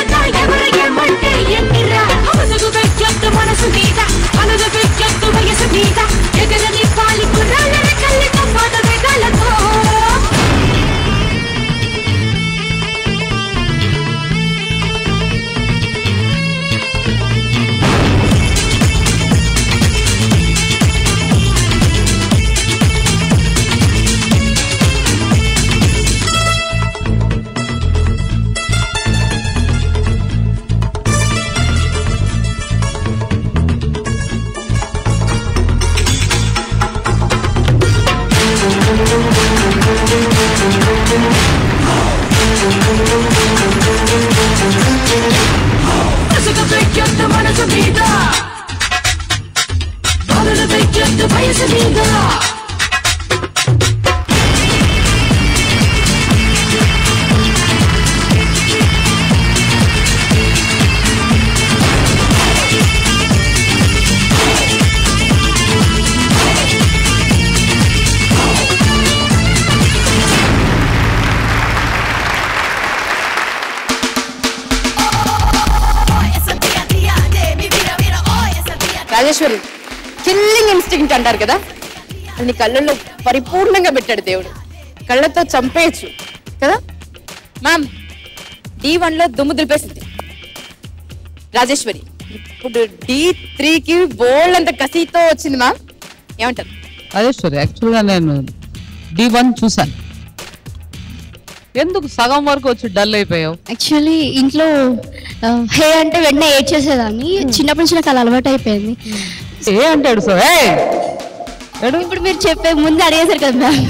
రాజేశ్వరి కిల్లింగ్ ఇన్స్టింక్ట్ అంటారు కదా, అది కళ్ళల్లో పరిపూర్ణంగా పెట్టాడు దేవుడు. కళ్ళతో చంపేయచ్చు కదా మ్యామ్. డి వన్ లో దుమ్ము దులిపేసింది రాజేశ్వరి. ఇప్పుడు డి త్రీకి బోల్డ్ అంత కసితో వచ్చింది మ్యామ్, ఏమంటారు? రాజేశ్వరి యాక్చువల్గా నేను డి వన్ చూసాను. ఎందుకు సగం వరకు వచ్చి డల్ అయిపోయావు? యాక్చువల్లీ ఇంట్లో హే అంటే వెంటనే ఏడ్ చేసేదాన్ని. చిన్నప్పటి నుంచి నాకు అలా అలవాటు అయిపోయింది. ఏ అంటాడు సో ఇప్పుడు మీరు చెప్పే ముందు అడిగేశారు కదా మ్యామ్.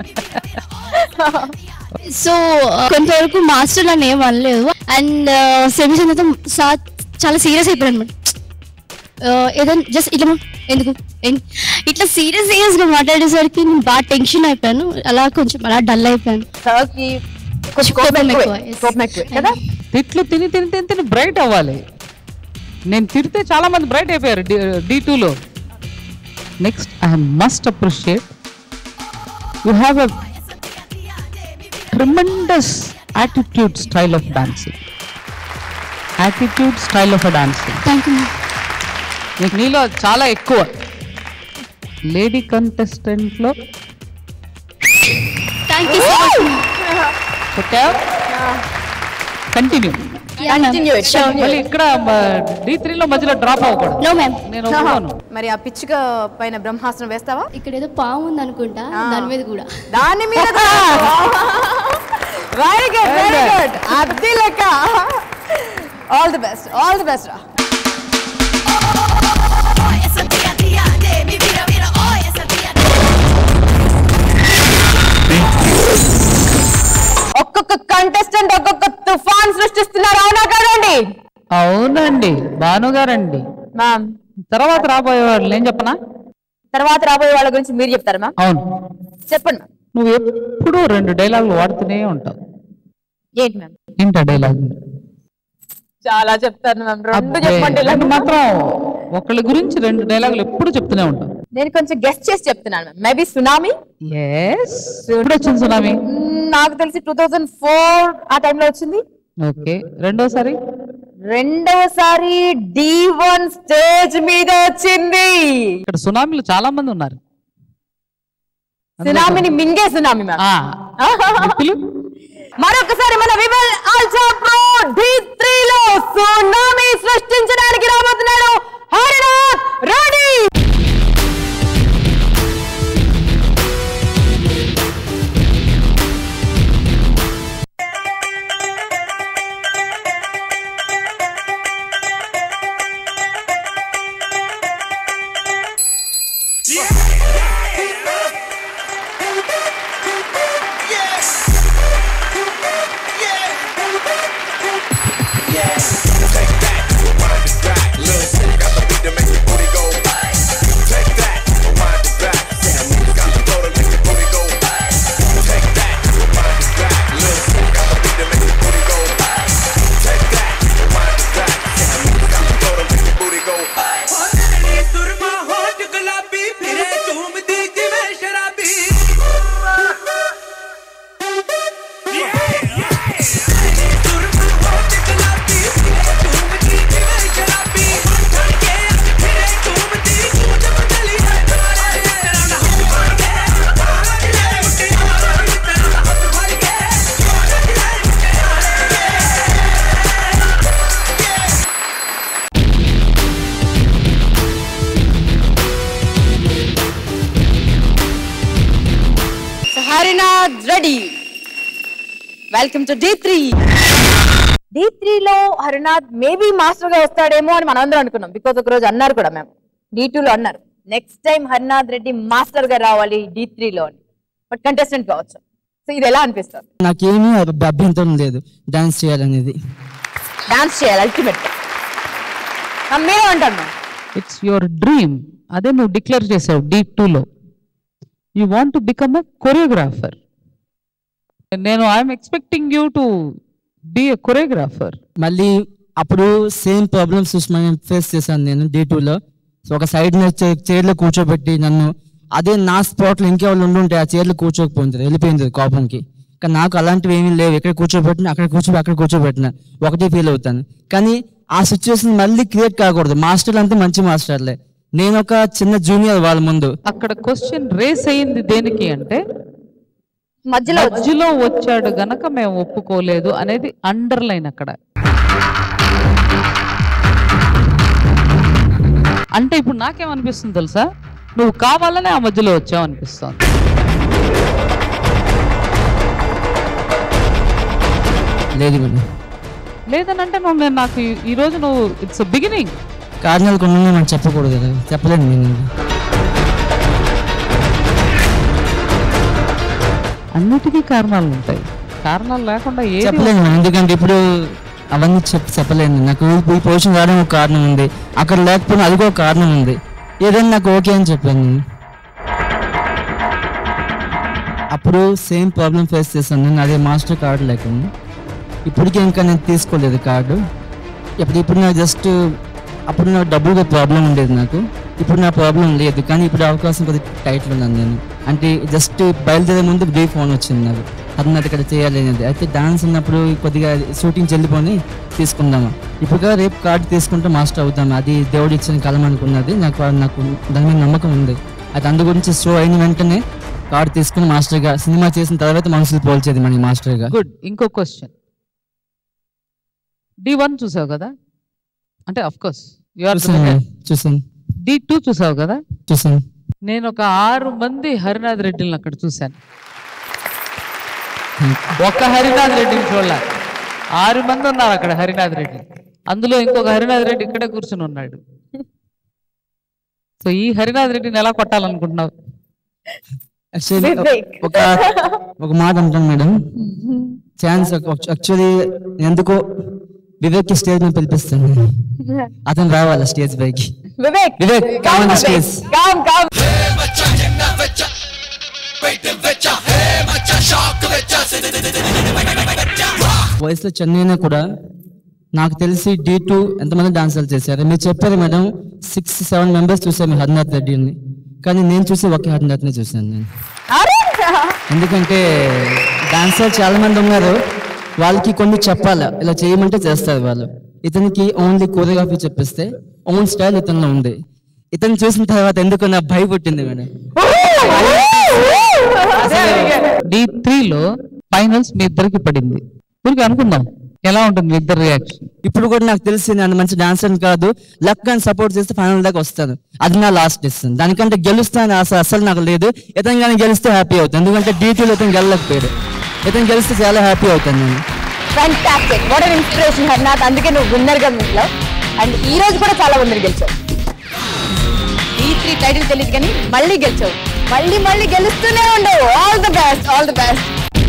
సో కొంతవరకు మాస్టర్ నన్ను ఏం అనలేదు. అండ్ సెమీస్ తర్వాత సార్ చాలా సీరియస్ అయిపోయారు అనమాట. ఏదైనా జస్ట్ ఇట్లా ఎందుకు ఇట్లా సీరియస్ సీరియస్గా మాట్లాడేసరికి నేను బాగా టెన్షన్ అయిపోయాను. అలా కొంచెం అలా డల్ అయిపోయాను. తిట్లు తిని తిని తిని తిని బ్రైట్ అవ్వాలి. నేను తిడితే చాలా మంది బ్రైట్ అయిపోయారు డి టూలో. Next I must appreciate you have a tremendous attitude style of dancing. Attitude style of dancing నీకు నీలో చాలా ఎక్కువ. లేడీ కంటెస్టెంట్ లో కంటిన్యూ మళ్ళీ ఇక్కడ డి త్రీ లో మధ్యలో డ్రాప్ అవ్వకూడదు. నేను ఒప్పుకోను. మరి ఆ పిచ్చుక పైన బ్రహ్మాస్త్రం వేస్తావా? ఇక్కడ ఏదో పాము ఉంది అనుకుంటా, దాని మీద కూడా దాని మీద వెరీ గుడ్ వెరీ గుడ్. అది లెక్క. All the best all the best రా. ఒక్కొక్క కంటెస్టెంట్ ఒక్కొక్క తుఫాన్ సృష్టిస్తున్నారు, అవునా కదండి? అవునండి భాను గారండి. మ్యామ్ తర్వాత రాబోయే వాళ్ళు ఏం చెప్పనా? తర్వాత రాబోయే వాళ్ళ గురించి మీరు చెప్తారా మ్యామ్? అవును చెప్పండి. నువ్వు ఎప్పుడు రెండు డైలాగులు వాడుతూనే ఉంటావు. ఏంటి మ్యామ్? ఏంటా డైలాగ్? చాలా చెప్తాను మ్యామ్. రెండు చెప్పండి. మాత్రం ఒకళ్ళ గురించి రెండు డైలాగులు ఎప్పుడు చెప్తూనే ఉంటావు. నేను కొంచెం గెస్ట్ చేసి చెప్తున్నాను మ్యామ్. Maybe tsunami. ఎప్పుడు వచ్చింది సునామీ? నాకు తెలిసి టూ థౌజండ్ ఫోర్ ఆ టైంలో వచ్చింది. ఓకే. రెండోసారి రెండోసారి డి వన్ స్టేజ్ మీద వచ్చింది. ఇక్కడ సునామీలు చాలా మంది ఉన్నారు. సునామీని మింగే సునామీ మ్యామ్. మరొకసారి మన Vimal ultra pro D three లో సునామీ సృష్టించడానికి రాబోతున్నాడు Harinath Reddy. Harinath Reddy, welcome to D three. D three లో హరినాథ్ మేబీ మాస్టర్ గా వస్తాడేమో అని మనం అందరం అనుకున్నాం. బికాజ్ ఒక రోజు అన్నారు కూడా మేము డి టూ లో అన్నారు next time Harinath Reddy master గా రావాలి డి త్రీ లో అని. బట్ కంటెస్టెంట్ కావచ్చు. సో ఇది ఎలా అనిపిస్తుంది? నాకేమీ అభ్యంతరం లేదు డాన్స్ చేయాలనేది. డాన్స్ చేయాలి అల్టిమేట్. మీరే అంటారు ఇట్స్ యువర్ డ్రీమ్. అదే నువ్వు డిక్లేర్ చేసావు డి టూ లో. You want to become a choreographer. నేను I'm expecting you to be a choreographer. మళ్ళీ అప్పుడు సేమ్ ప్రాబ్లమ్స్ ఫేస్ చేశాను నేను డి టూలో. ఒక సైడ్ చైర్లో కూర్చోబెట్టి నన్ను అదే నా స్పాట్లో ఇంకెవాళ్ళు ఉండుంటే ఆ చైర్లో కూర్చోకపోయింది, వెళ్ళిపోయింది కోపంకి. కానీ నాకు అలాంటివి ఏమీ లేవు. ఎక్కడ కూర్చోబెట్టిన అక్కడ కూర్చో అక్కడ కూర్చోబెట్టిన ఒకటే ఫీల్ అవుతాను. కానీ ఆ సిచ్యువేషన్ మళ్ళీ క్రియేట్ కాకూడదు. మాస్టర్లు అంతా మంచి మాస్టర్లే, నేను ఒక చిన్న జూనియర్ వాళ్ళ ముందు. అక్కడ క్వశ్చన్ రేస్ అయింది దేనికి అంటే మధ్యలో మధ్యలో వచ్చాడు గనక మేము ఒప్పుకోలేదు అనేది అండర్లైన్ అక్కడ. అంటే ఇప్పుడు నాకేమనిపిస్తుంది తెలుసా, నువ్వు కావాలనే ఆ మధ్యలో వచ్చావు అనిపిస్తుంది. లేదు మేడం, లేదనంటే నువ్వు నేను నాకు ఈ- ఈ రోజు నువ్వు ఇట్స్ బిగినింగ్. కారణాలు కొన్ని ఉన్నాయి, మనం చెప్పకూడదు కదా, చెప్పలేను నేను. అన్నిటికీ కారణాలు ఉంటాయి, కారణాలు లేకుండా ఏది చెప్పలేను మేడం, ఎందుకంటే ఇప్పుడు అవన్నీ చెప్ప చెప్పలేను. నాకు ఈ పొజిషన్ రావడం ఒక కారణం ఉంది, అక్కడ లేకపోయినా అది ఒక కారణం ఉంది. ఏదైనా నాకు ఓకే అని చెప్పాను నేను. అప్పుడు సేమ్ ప్రాబ్లం ఫేస్ చేశాను నేను, అదే మాస్టర్ కార్డు లేకుండా. ఇప్పటికీ ఇంకా నేను తీసుకోలేదు కార్డు. ఇప్పుడు ఇప్పుడు నాకు జస్ట్ అప్పుడు నాకు డబ్బుగా ప్రాబ్లం ఉండేది నాకు, ఇప్పుడు నా ప్రాబ్లం లేదు. కానీ ఇప్పుడు అవకాశం కొద్దిగా టైట్లో ఉన్నాను నేను. అంటే జస్ట్ బయలుదేరే ముందు డే ఫోన్ వచ్చింది నాకు, అది నాకు ఇక్కడ చేయాలి అనేది. అయితే డాన్స్ ఉన్నప్పుడు కొద్దిగా షూటింగ్ చెల్లిపోని తీసుకుందామా, ఇప్పుడు రేపు కార్డు తీసుకుంటే మాస్టర్ అవుతాము. అది దేవుడు ఇచ్చిన కలం అనుకున్నది, నాకు నాకు దాని మీద నమ్మకం ఉంది. అది అందు గురించి షో అయిన వెంటనే కార్డు తీసుకుని మాస్టర్గా సినిమా చేసిన తర్వాత మనుషులు పోల్చేది మన మాస్టర్గా. గుడ్. ఇంకో క్వశ్చన్, డి వన్ చూసావు కదా, అంటే అఫ్ కోర్స్ యు ఆర్ చూసాను. డి టూ చూసావు కదా, చూసాను. నేను ఒక ఆరు మంది హరినాథ్ రెడ్డిని అక్కడ చూశాను. ఒక్క హరినాథ్ రెడ్డిని చూడలే, ఆరు మంది ఉన్నారు అక్కడ హరినాథ్ రెడ్డి. అందులో ఇంకొక హరినాథ్ రెడ్డి ఇక్కడే కూర్చుని ఉన్నాడు. సో ఈ హరినాథ్ రెడ్డిని ఎలా కొట్టాలనుకుంటున్నావు? యాక్చువల్లీ ఒక ఒక మాట అంటాను మేడం, ఛాన్స్ యాక్చువల్లీ ఎందుకో వివేక్ స్టేజ్ మీద పిలిపిస్తాను, అతను రావాలి స్టేజ్ పైకి. వివేక్ వివేక్ కావాలి స్టేజ్. కమ్ కమ్ వయసులో చెన్నైనా కూడా నాకు తెలిసి డి టూ ఎంతమంది డాన్సర్లు చేశారు. మీరు చెప్పారు మేడం సిక్స్ సెవెన్ మెంబర్స్ చూసాను హరినాథ్ రెడ్డిని, కానీ నేను చూసి ఒకే హరినాథ్ని చూశాను నేను. ఎందుకంటే డాన్సర్ చాలా మంది ఉన్నారు, వాళ్ళకి కొన్ని చెప్పాలి, ఇలా చేయమంటే చేస్తారు వాళ్ళు. ఇతనికి ఓన్లీ కోరియోగ్రఫీ చెప్పిస్తే ఓన్ స్టైల్ ఇతనిలో ఉంది. ఇతను చూసిన తర్వాత ఎందుకు నా భయ పుట్టింది మేడం. డి త్రీలో ఫైనల్స్ మీ ఇద్దరికి పడింది, ఊరికి అనుకుందాం ఎలా ఉంటుంది మీ ఇద్దరు రియాక్షన్. ఇప్పుడు కూడా నాకు తెలిసి నేను మంచి డాన్సర్ కాదు, లక్ అని సపోర్ట్ చేస్తే ఫైనల్ దాకా వస్తాను, అది నా లాస్ట్ డిసిషన్. దానికంటే గెలుస్తాను ఆశ అసలు నాకు లేదు. ఇతను కానీ గెలిస్తే హ్యాపీ అవుతాను, ఎందుకంటే డీటీలో ఇతను గెలలేకపోయాడు, ఇతను గెలిస్తే చాలా హ్యాపీ అవుతాను నేను. Fantastic, what an inspiration Harnath. అందుకే నువ్వు విన్నర్ గా మిగిలావు, అండ్ ఈ రోజు కూడా చాలా మందిని గెలిచావు. ఈ త్రీ టైటిల్ తెలియదు కానీ మళ్ళీ గెలిచావు, మళ్ళీ మళ్ళీ గెలుస్తూనే ఉండవు. All the best, all the best.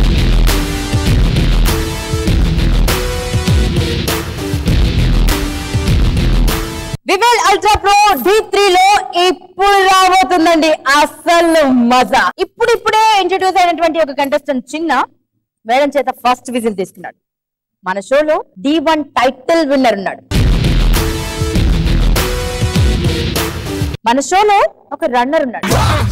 Vivel ultra pro D three లో ఇప్పుడు రాబోతుందండి అసలు మజా. ఇప్పుడు ఇప్పుడే ఇంట్రడ్యూస్ అయినటువంటి ఒక కంటెస్టెంట్ చిన్న మేడం చేత ఫస్ట్ విజిల్ తీసుకున్నాడు. మన షోలో డి వన్ టైటిల్ విన్నర్ ఉన్నాడు. మన షోలో ఒక రన్నర్ ఉన్నాడు.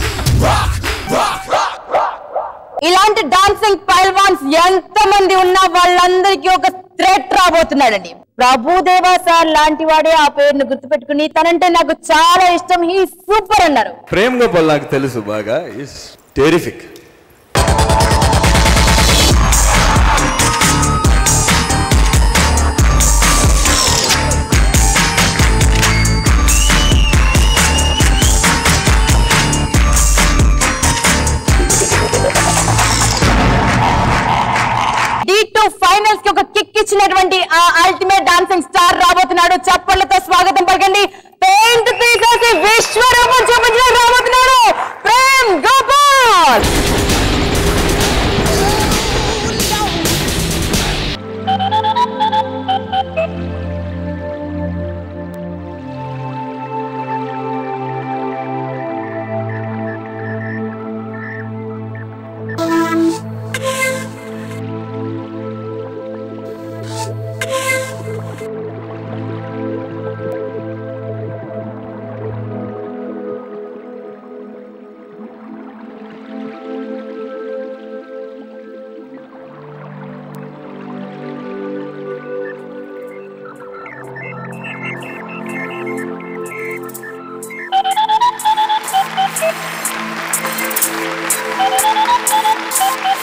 ఇలాంటి డాన్సింగ్ పైల్వాన్స్ ఎంత మంది ఉన్నా వాళ్ళందరికీ ఒక థ్రెట్ రాబోతున్నాడండి. ప్రభుదేవా సార్ లాంటి వాడే ఆ పేరును గుర్తుపెట్టుకుని తనంటే నాకు చాలా ఇష్టం, హీ సూపర్ అన్నారు. ప్రేమ్ గోపాల్ నాకు తెలుసు బాగా, ఇస్ టెరిఫిక్. ఫైనల్స్ కి ఒక కిక్ ఇచ్చినటువంటి ఆ అల్టిమేట్ డాన్సింగ్ స్టార్ రాబోతున్నాడు. చప్పట్లతో స్వాగతం పలకండి. పెయింట్ తీసేసి విశ్వరూపం చూపించిన రాబోతున్నాడు Prem Gopal.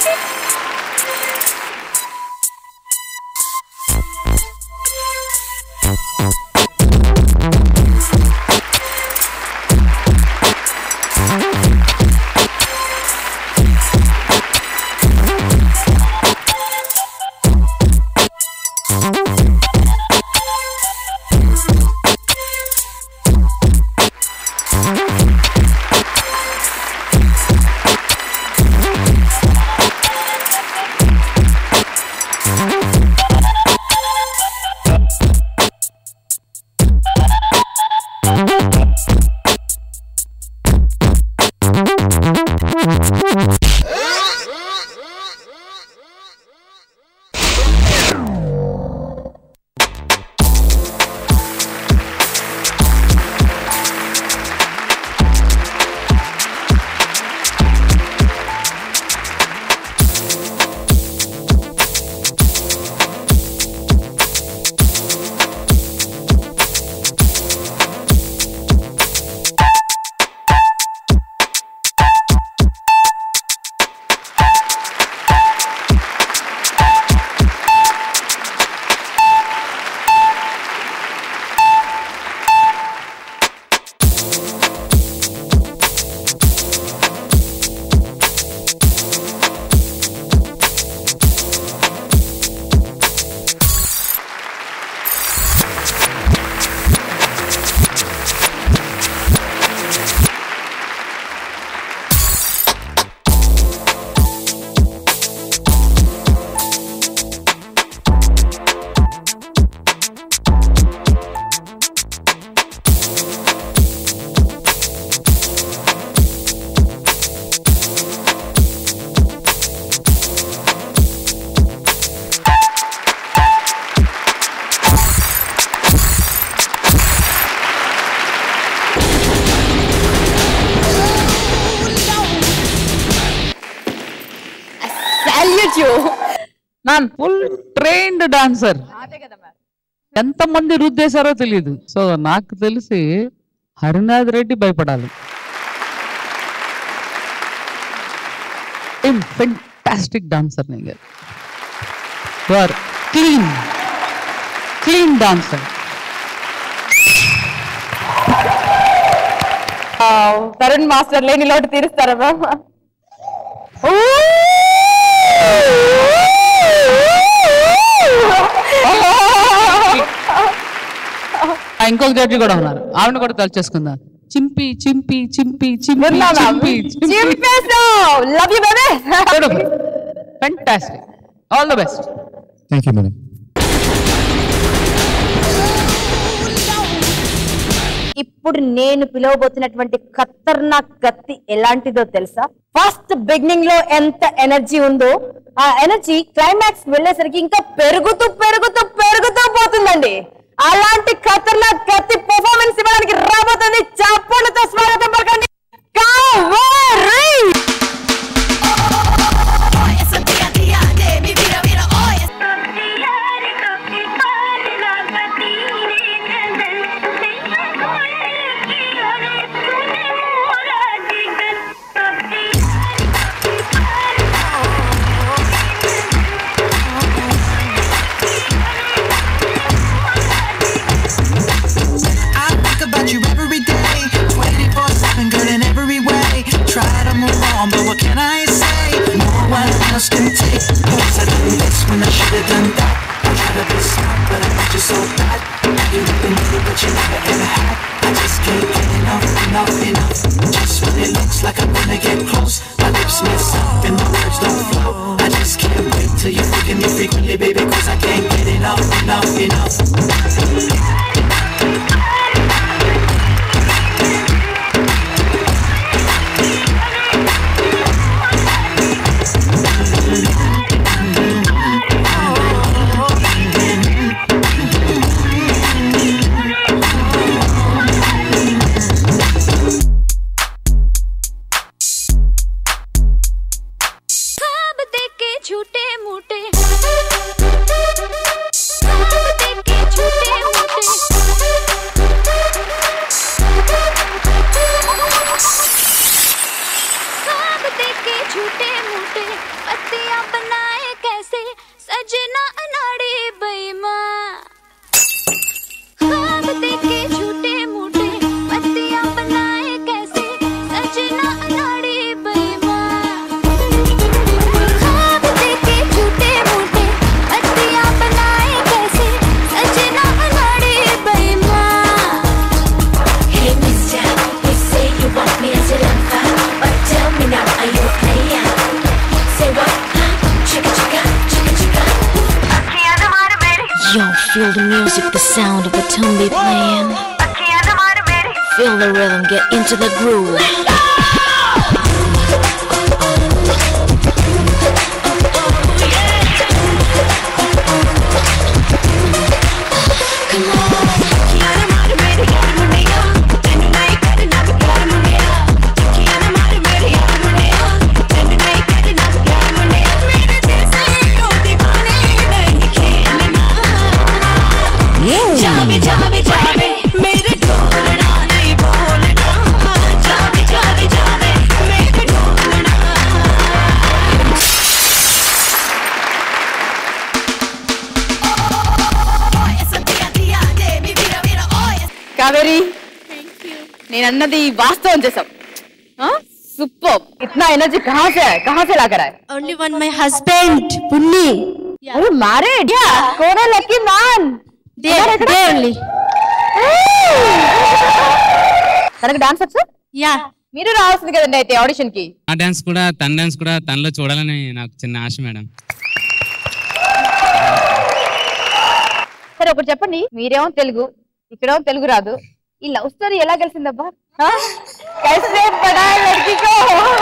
Ma'am full trained dancer. ఎంత మంది రుద్దేశారో తెలియదు. సో నాకు తెలిసి హరినాథ్ రెడ్డి భయపడాలి. Fantastic dancer. You are clean clean dancer. Tarun master లేని లోటు తీరుస్తారా మ్యామ్? ఇంకొక జడ్జి కూడా ఉన్నారు, ఆవిడ కూడా తలుచేసుకుందాం. చింపి చింపి చింపి చింపి fantastic. All the best. Thank you madam. ఇప్పుడు నేను పిలవబోతున్నటువంటి ఖతర్నాక్ కత్తి ఎలాంటిదో తెలుసా? ఫస్ట్ బిగినింగ్ లో ఎంత ఎనర్జీ ఉందో ఆ ఎనర్జీ క్లైమాక్స్ వెళ్ళేసరికి ఇంకా పెరుగుతూ పెరుగుతూ పెరుగుతూ పోతుందండి. అలాంటి ఖతర్నాక్ కత్తి పర్ఫార్మెన్స్ ఇవ్వడానికి రాబోతుంది. చప్పట్లతో స్వాగతం పలకండి Kaveri. But what can I say? No one else can take. Cause I done this when I should've done that. I try to be smart, but I want you so bad. Now you're up in me, but you never ever had. I just can't get enough, enough, enough. Just when it looks like I'm gonna get close, my lips mess up and my words don't flow. I just can't wait till you're freaking me frequently, baby. Cause I can't get enough, enough, enough. झूठे मूठे पत्तियां बनाए कैसे सजना अनाड़ी बेईमान ख्वाब देखे झूठे मूठे पत्तियां बनाए कैसे सजना अनाड़ी बेईमान ख्वाब देखे झूठे मूठे पत्तियां बनाए कैसे सजना अनाड़ी बेईमान Hey mister, you say you want me as a lover, but tell me now, are you a player? Say what? Huh? Chicka chicka, chicka chicka. Yo, feel the music, the sound of the tumby playing. Feel the rhythm, get into the groove. Come on. जावे जावे जावे मेरे ढोलना नहीं बोलना जावे जावे जावे मेरे ढोलना कावेरी నేను అన్నది వాస్తవం చేసాం సూపర్ इतना एनर्जी कहाँ से है कहाँ से लाकर आए Only one my husband, Punni. Are you married? Yeah. कौन है lucky man? There, there only. తనకు డాన్స్ వచ్చా యా మీరు రావాల్సింది కదండి అయితే ఆడిషన్ కి ఆ డాన్స్ కూడా తన డాన్స్ కూడా తనలో చూడాలని నాకు చిన్న ఆశ మేడం. సరే ఒకటి చెప్పండి మీరేమో తెలుగు ఇక్కడేమో తెలుగు రాదు ఈ లవ్ స్టోరీ ఎలా కలిసిందబ్బా कैसे पड़ा लड़की को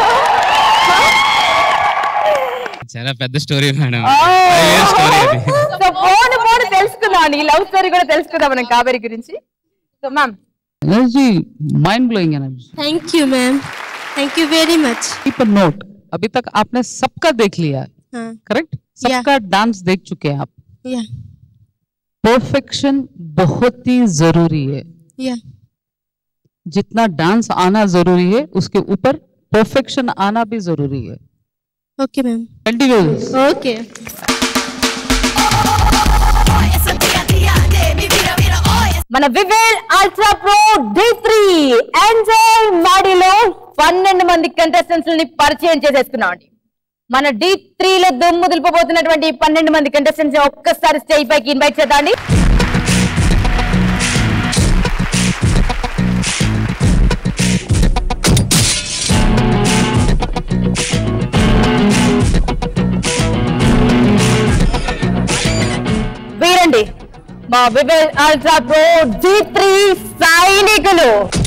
చాలా పెద్ద స్టోరీ మేడం. సో పోను పోను తెలుసుకుందాం ఈ లవ్ స్టోరీ కూడా తెలుసుకుందాం మనం కావేరి గురించి so ma'am energy mind blowing energy Thank you, ma'am. Thank you very much. Keep a note अभी तक आपने सबका देख लिया हाँ. करेक्ट सबका डांस देख चुके हैं आप Yeah. परफेक्शन बहुत ही जरूरी है Yeah. जितना डांस आना जरूरी है उसके ऊपर परफेक्शन आना भी जरूरी है Okay, ma'am. Continues Okay. మన Vivel ultra pro D three enjoy మాడిలో పన్నెండు మంది కంటెస్టెంట్స్ ని పరిచయం చేసేసుకున్నాం అండి మన డి త్రీ లో దుమ్ము దులిపబోతున్నటువంటి పన్నెండు మంది కంటెస్టెంట్స్ ఒక్కసారి స్టేజ్ పైకి ఇన్వైట్ చేద్దాండి వీరండి మా Vivel ultra pro D three సైనికులు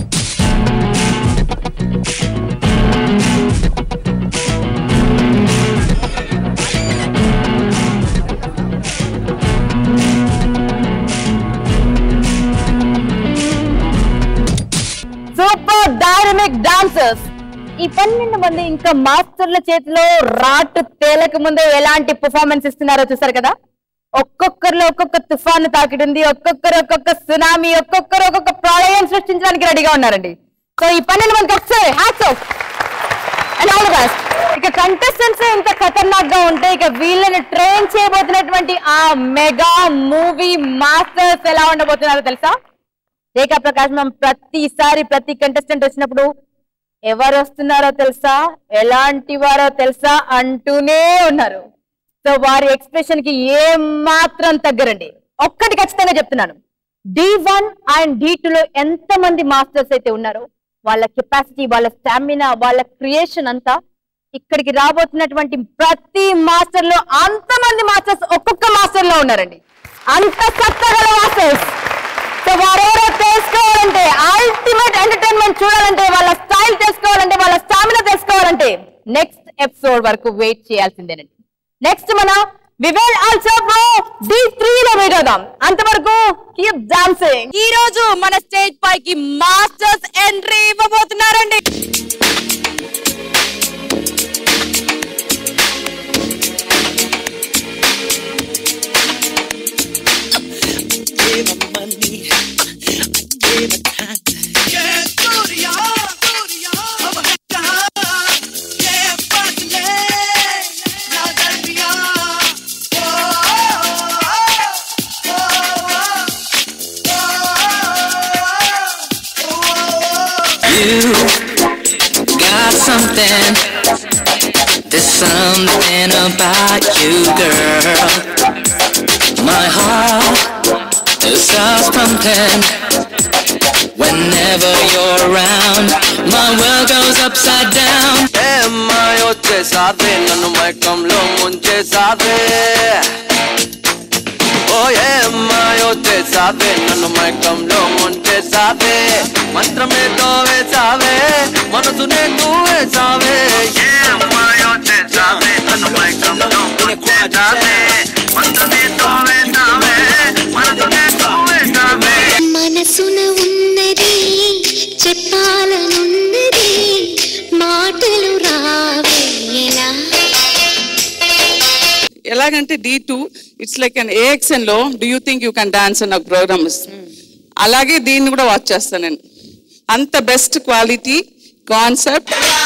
సూపర్ డైనమిక్ డాన్సర్స్ ఈ పన్నెండు మంది ఇంకా మాస్టర్ల చేతిలో రాటు తేలక ముందే ఎలాంటి పర్ఫార్మెన్స్ ఇస్తున్నారో చూసారు కదా ఒక్కొక్కరిలో ఒక్కొక్క తుఫాను తాకిటుంది ఒక్కొక్కరు ఒక్కొక్క సునామీ ఒక్కొక్కరు ఒక్కొక్క ప్రళయం సృష్టించడానికి రెడీగా ఉన్నారండి సో ఈ పన్నెండు మందికి ఒకసారి hats off and all the best ఇక కంటెస్టెంట్స్ ఇంత ఖతర్నాక్ గా ఉంటే ఇక వీళ్ళని ట్రైన్ చేయబోతున్నటువంటి ఆ మెగా మూవీ మాస్టర్స్ ఎలా ఉండబోతున్నారో తెలుసా రేఖా ప్రకాశ్ మ్యామ్ ప్రతిసారి ప్రతి కంటెస్టెంట్ వచ్చినప్పుడు ఎవరు వస్తున్నారో తెలుసా ఎలాంటి వారో తెలుసా అంటూనే ఉన్నారు సో వారి ఎక్స్ప్రెషన్ కి ఏం మాత్రం తగ్గరండి ఒక్కటి ఖచ్చితంగా చెప్తున్నాను D one and D two లో ఎంత మంది మాస్టర్స్ అయితే ఉన్నారో వాళ్ళ కెపాసిటీ వాళ్ళ స్టామినా వాళ్ళ క్రియేషన్ అంతా ఇక్కడికి రాబోతున్నటువంటి ప్రతి మాస్టర్ లో అంతమంది మాస్టర్స్ ఒక్కొక్క మాస్టర్ లో ఉన్నారండి అంత సత్తగల మాస్టర్స్ సో వారెవరో తెలుసుకోవాలంటే అల్టిమేట్ ఎంటర్టైన్మెంట్ చూడాలంటే వాళ్ళ స్టైల్ తెలుసుకోవాలంటే వాళ్ళ స్టామినా తెలుసుకోవాలంటే నెక్స్ట్ ఎపిసోడ్ వరకు వెయిట్ చేయాల్సిందేనండి నెక్స్ట్ మన Vivel ultra pro D three లో మీట్ అవుదాం అంతవరకు కీప్ డాన్సింగ్ ఈ రోజు మన స్టేజ్ పైకి మాస్టర్స్ ఎంట్రీ ఇవ్వబోతున్నారండి Yeah, you got something. There's something about you, girl. My heart starts pumping whenever you're around. My world goes upside down. మాయో చేసావే నన్ను మైకంలో ముంచేసావే ఓ ఏ మాయో చేసావే నన్ను మైకంలో ముంచేసావే మంత్రమేతో వేసావే మనసునే నువ్వేసావే ఏ మాయో చేసావే నన్ను మైకంలో ముంచేసావే మంత్రమేతో వేసావే మనసునే నువ్వేసావే మనసున ఉన్నది చెప్పాలనున్నది మాటలు రావేలా. ఎలాగంటే D two it's like an AXN లో do you think you can dance అని నాకు ప్రోగ్రామ్ ఇస్తుంది. అలాగే దీన్ని కూడా వాచ్ చేస్తాను నేను. అంత బెస్ట్ క్వాలిటీ కాన్సెప్ట్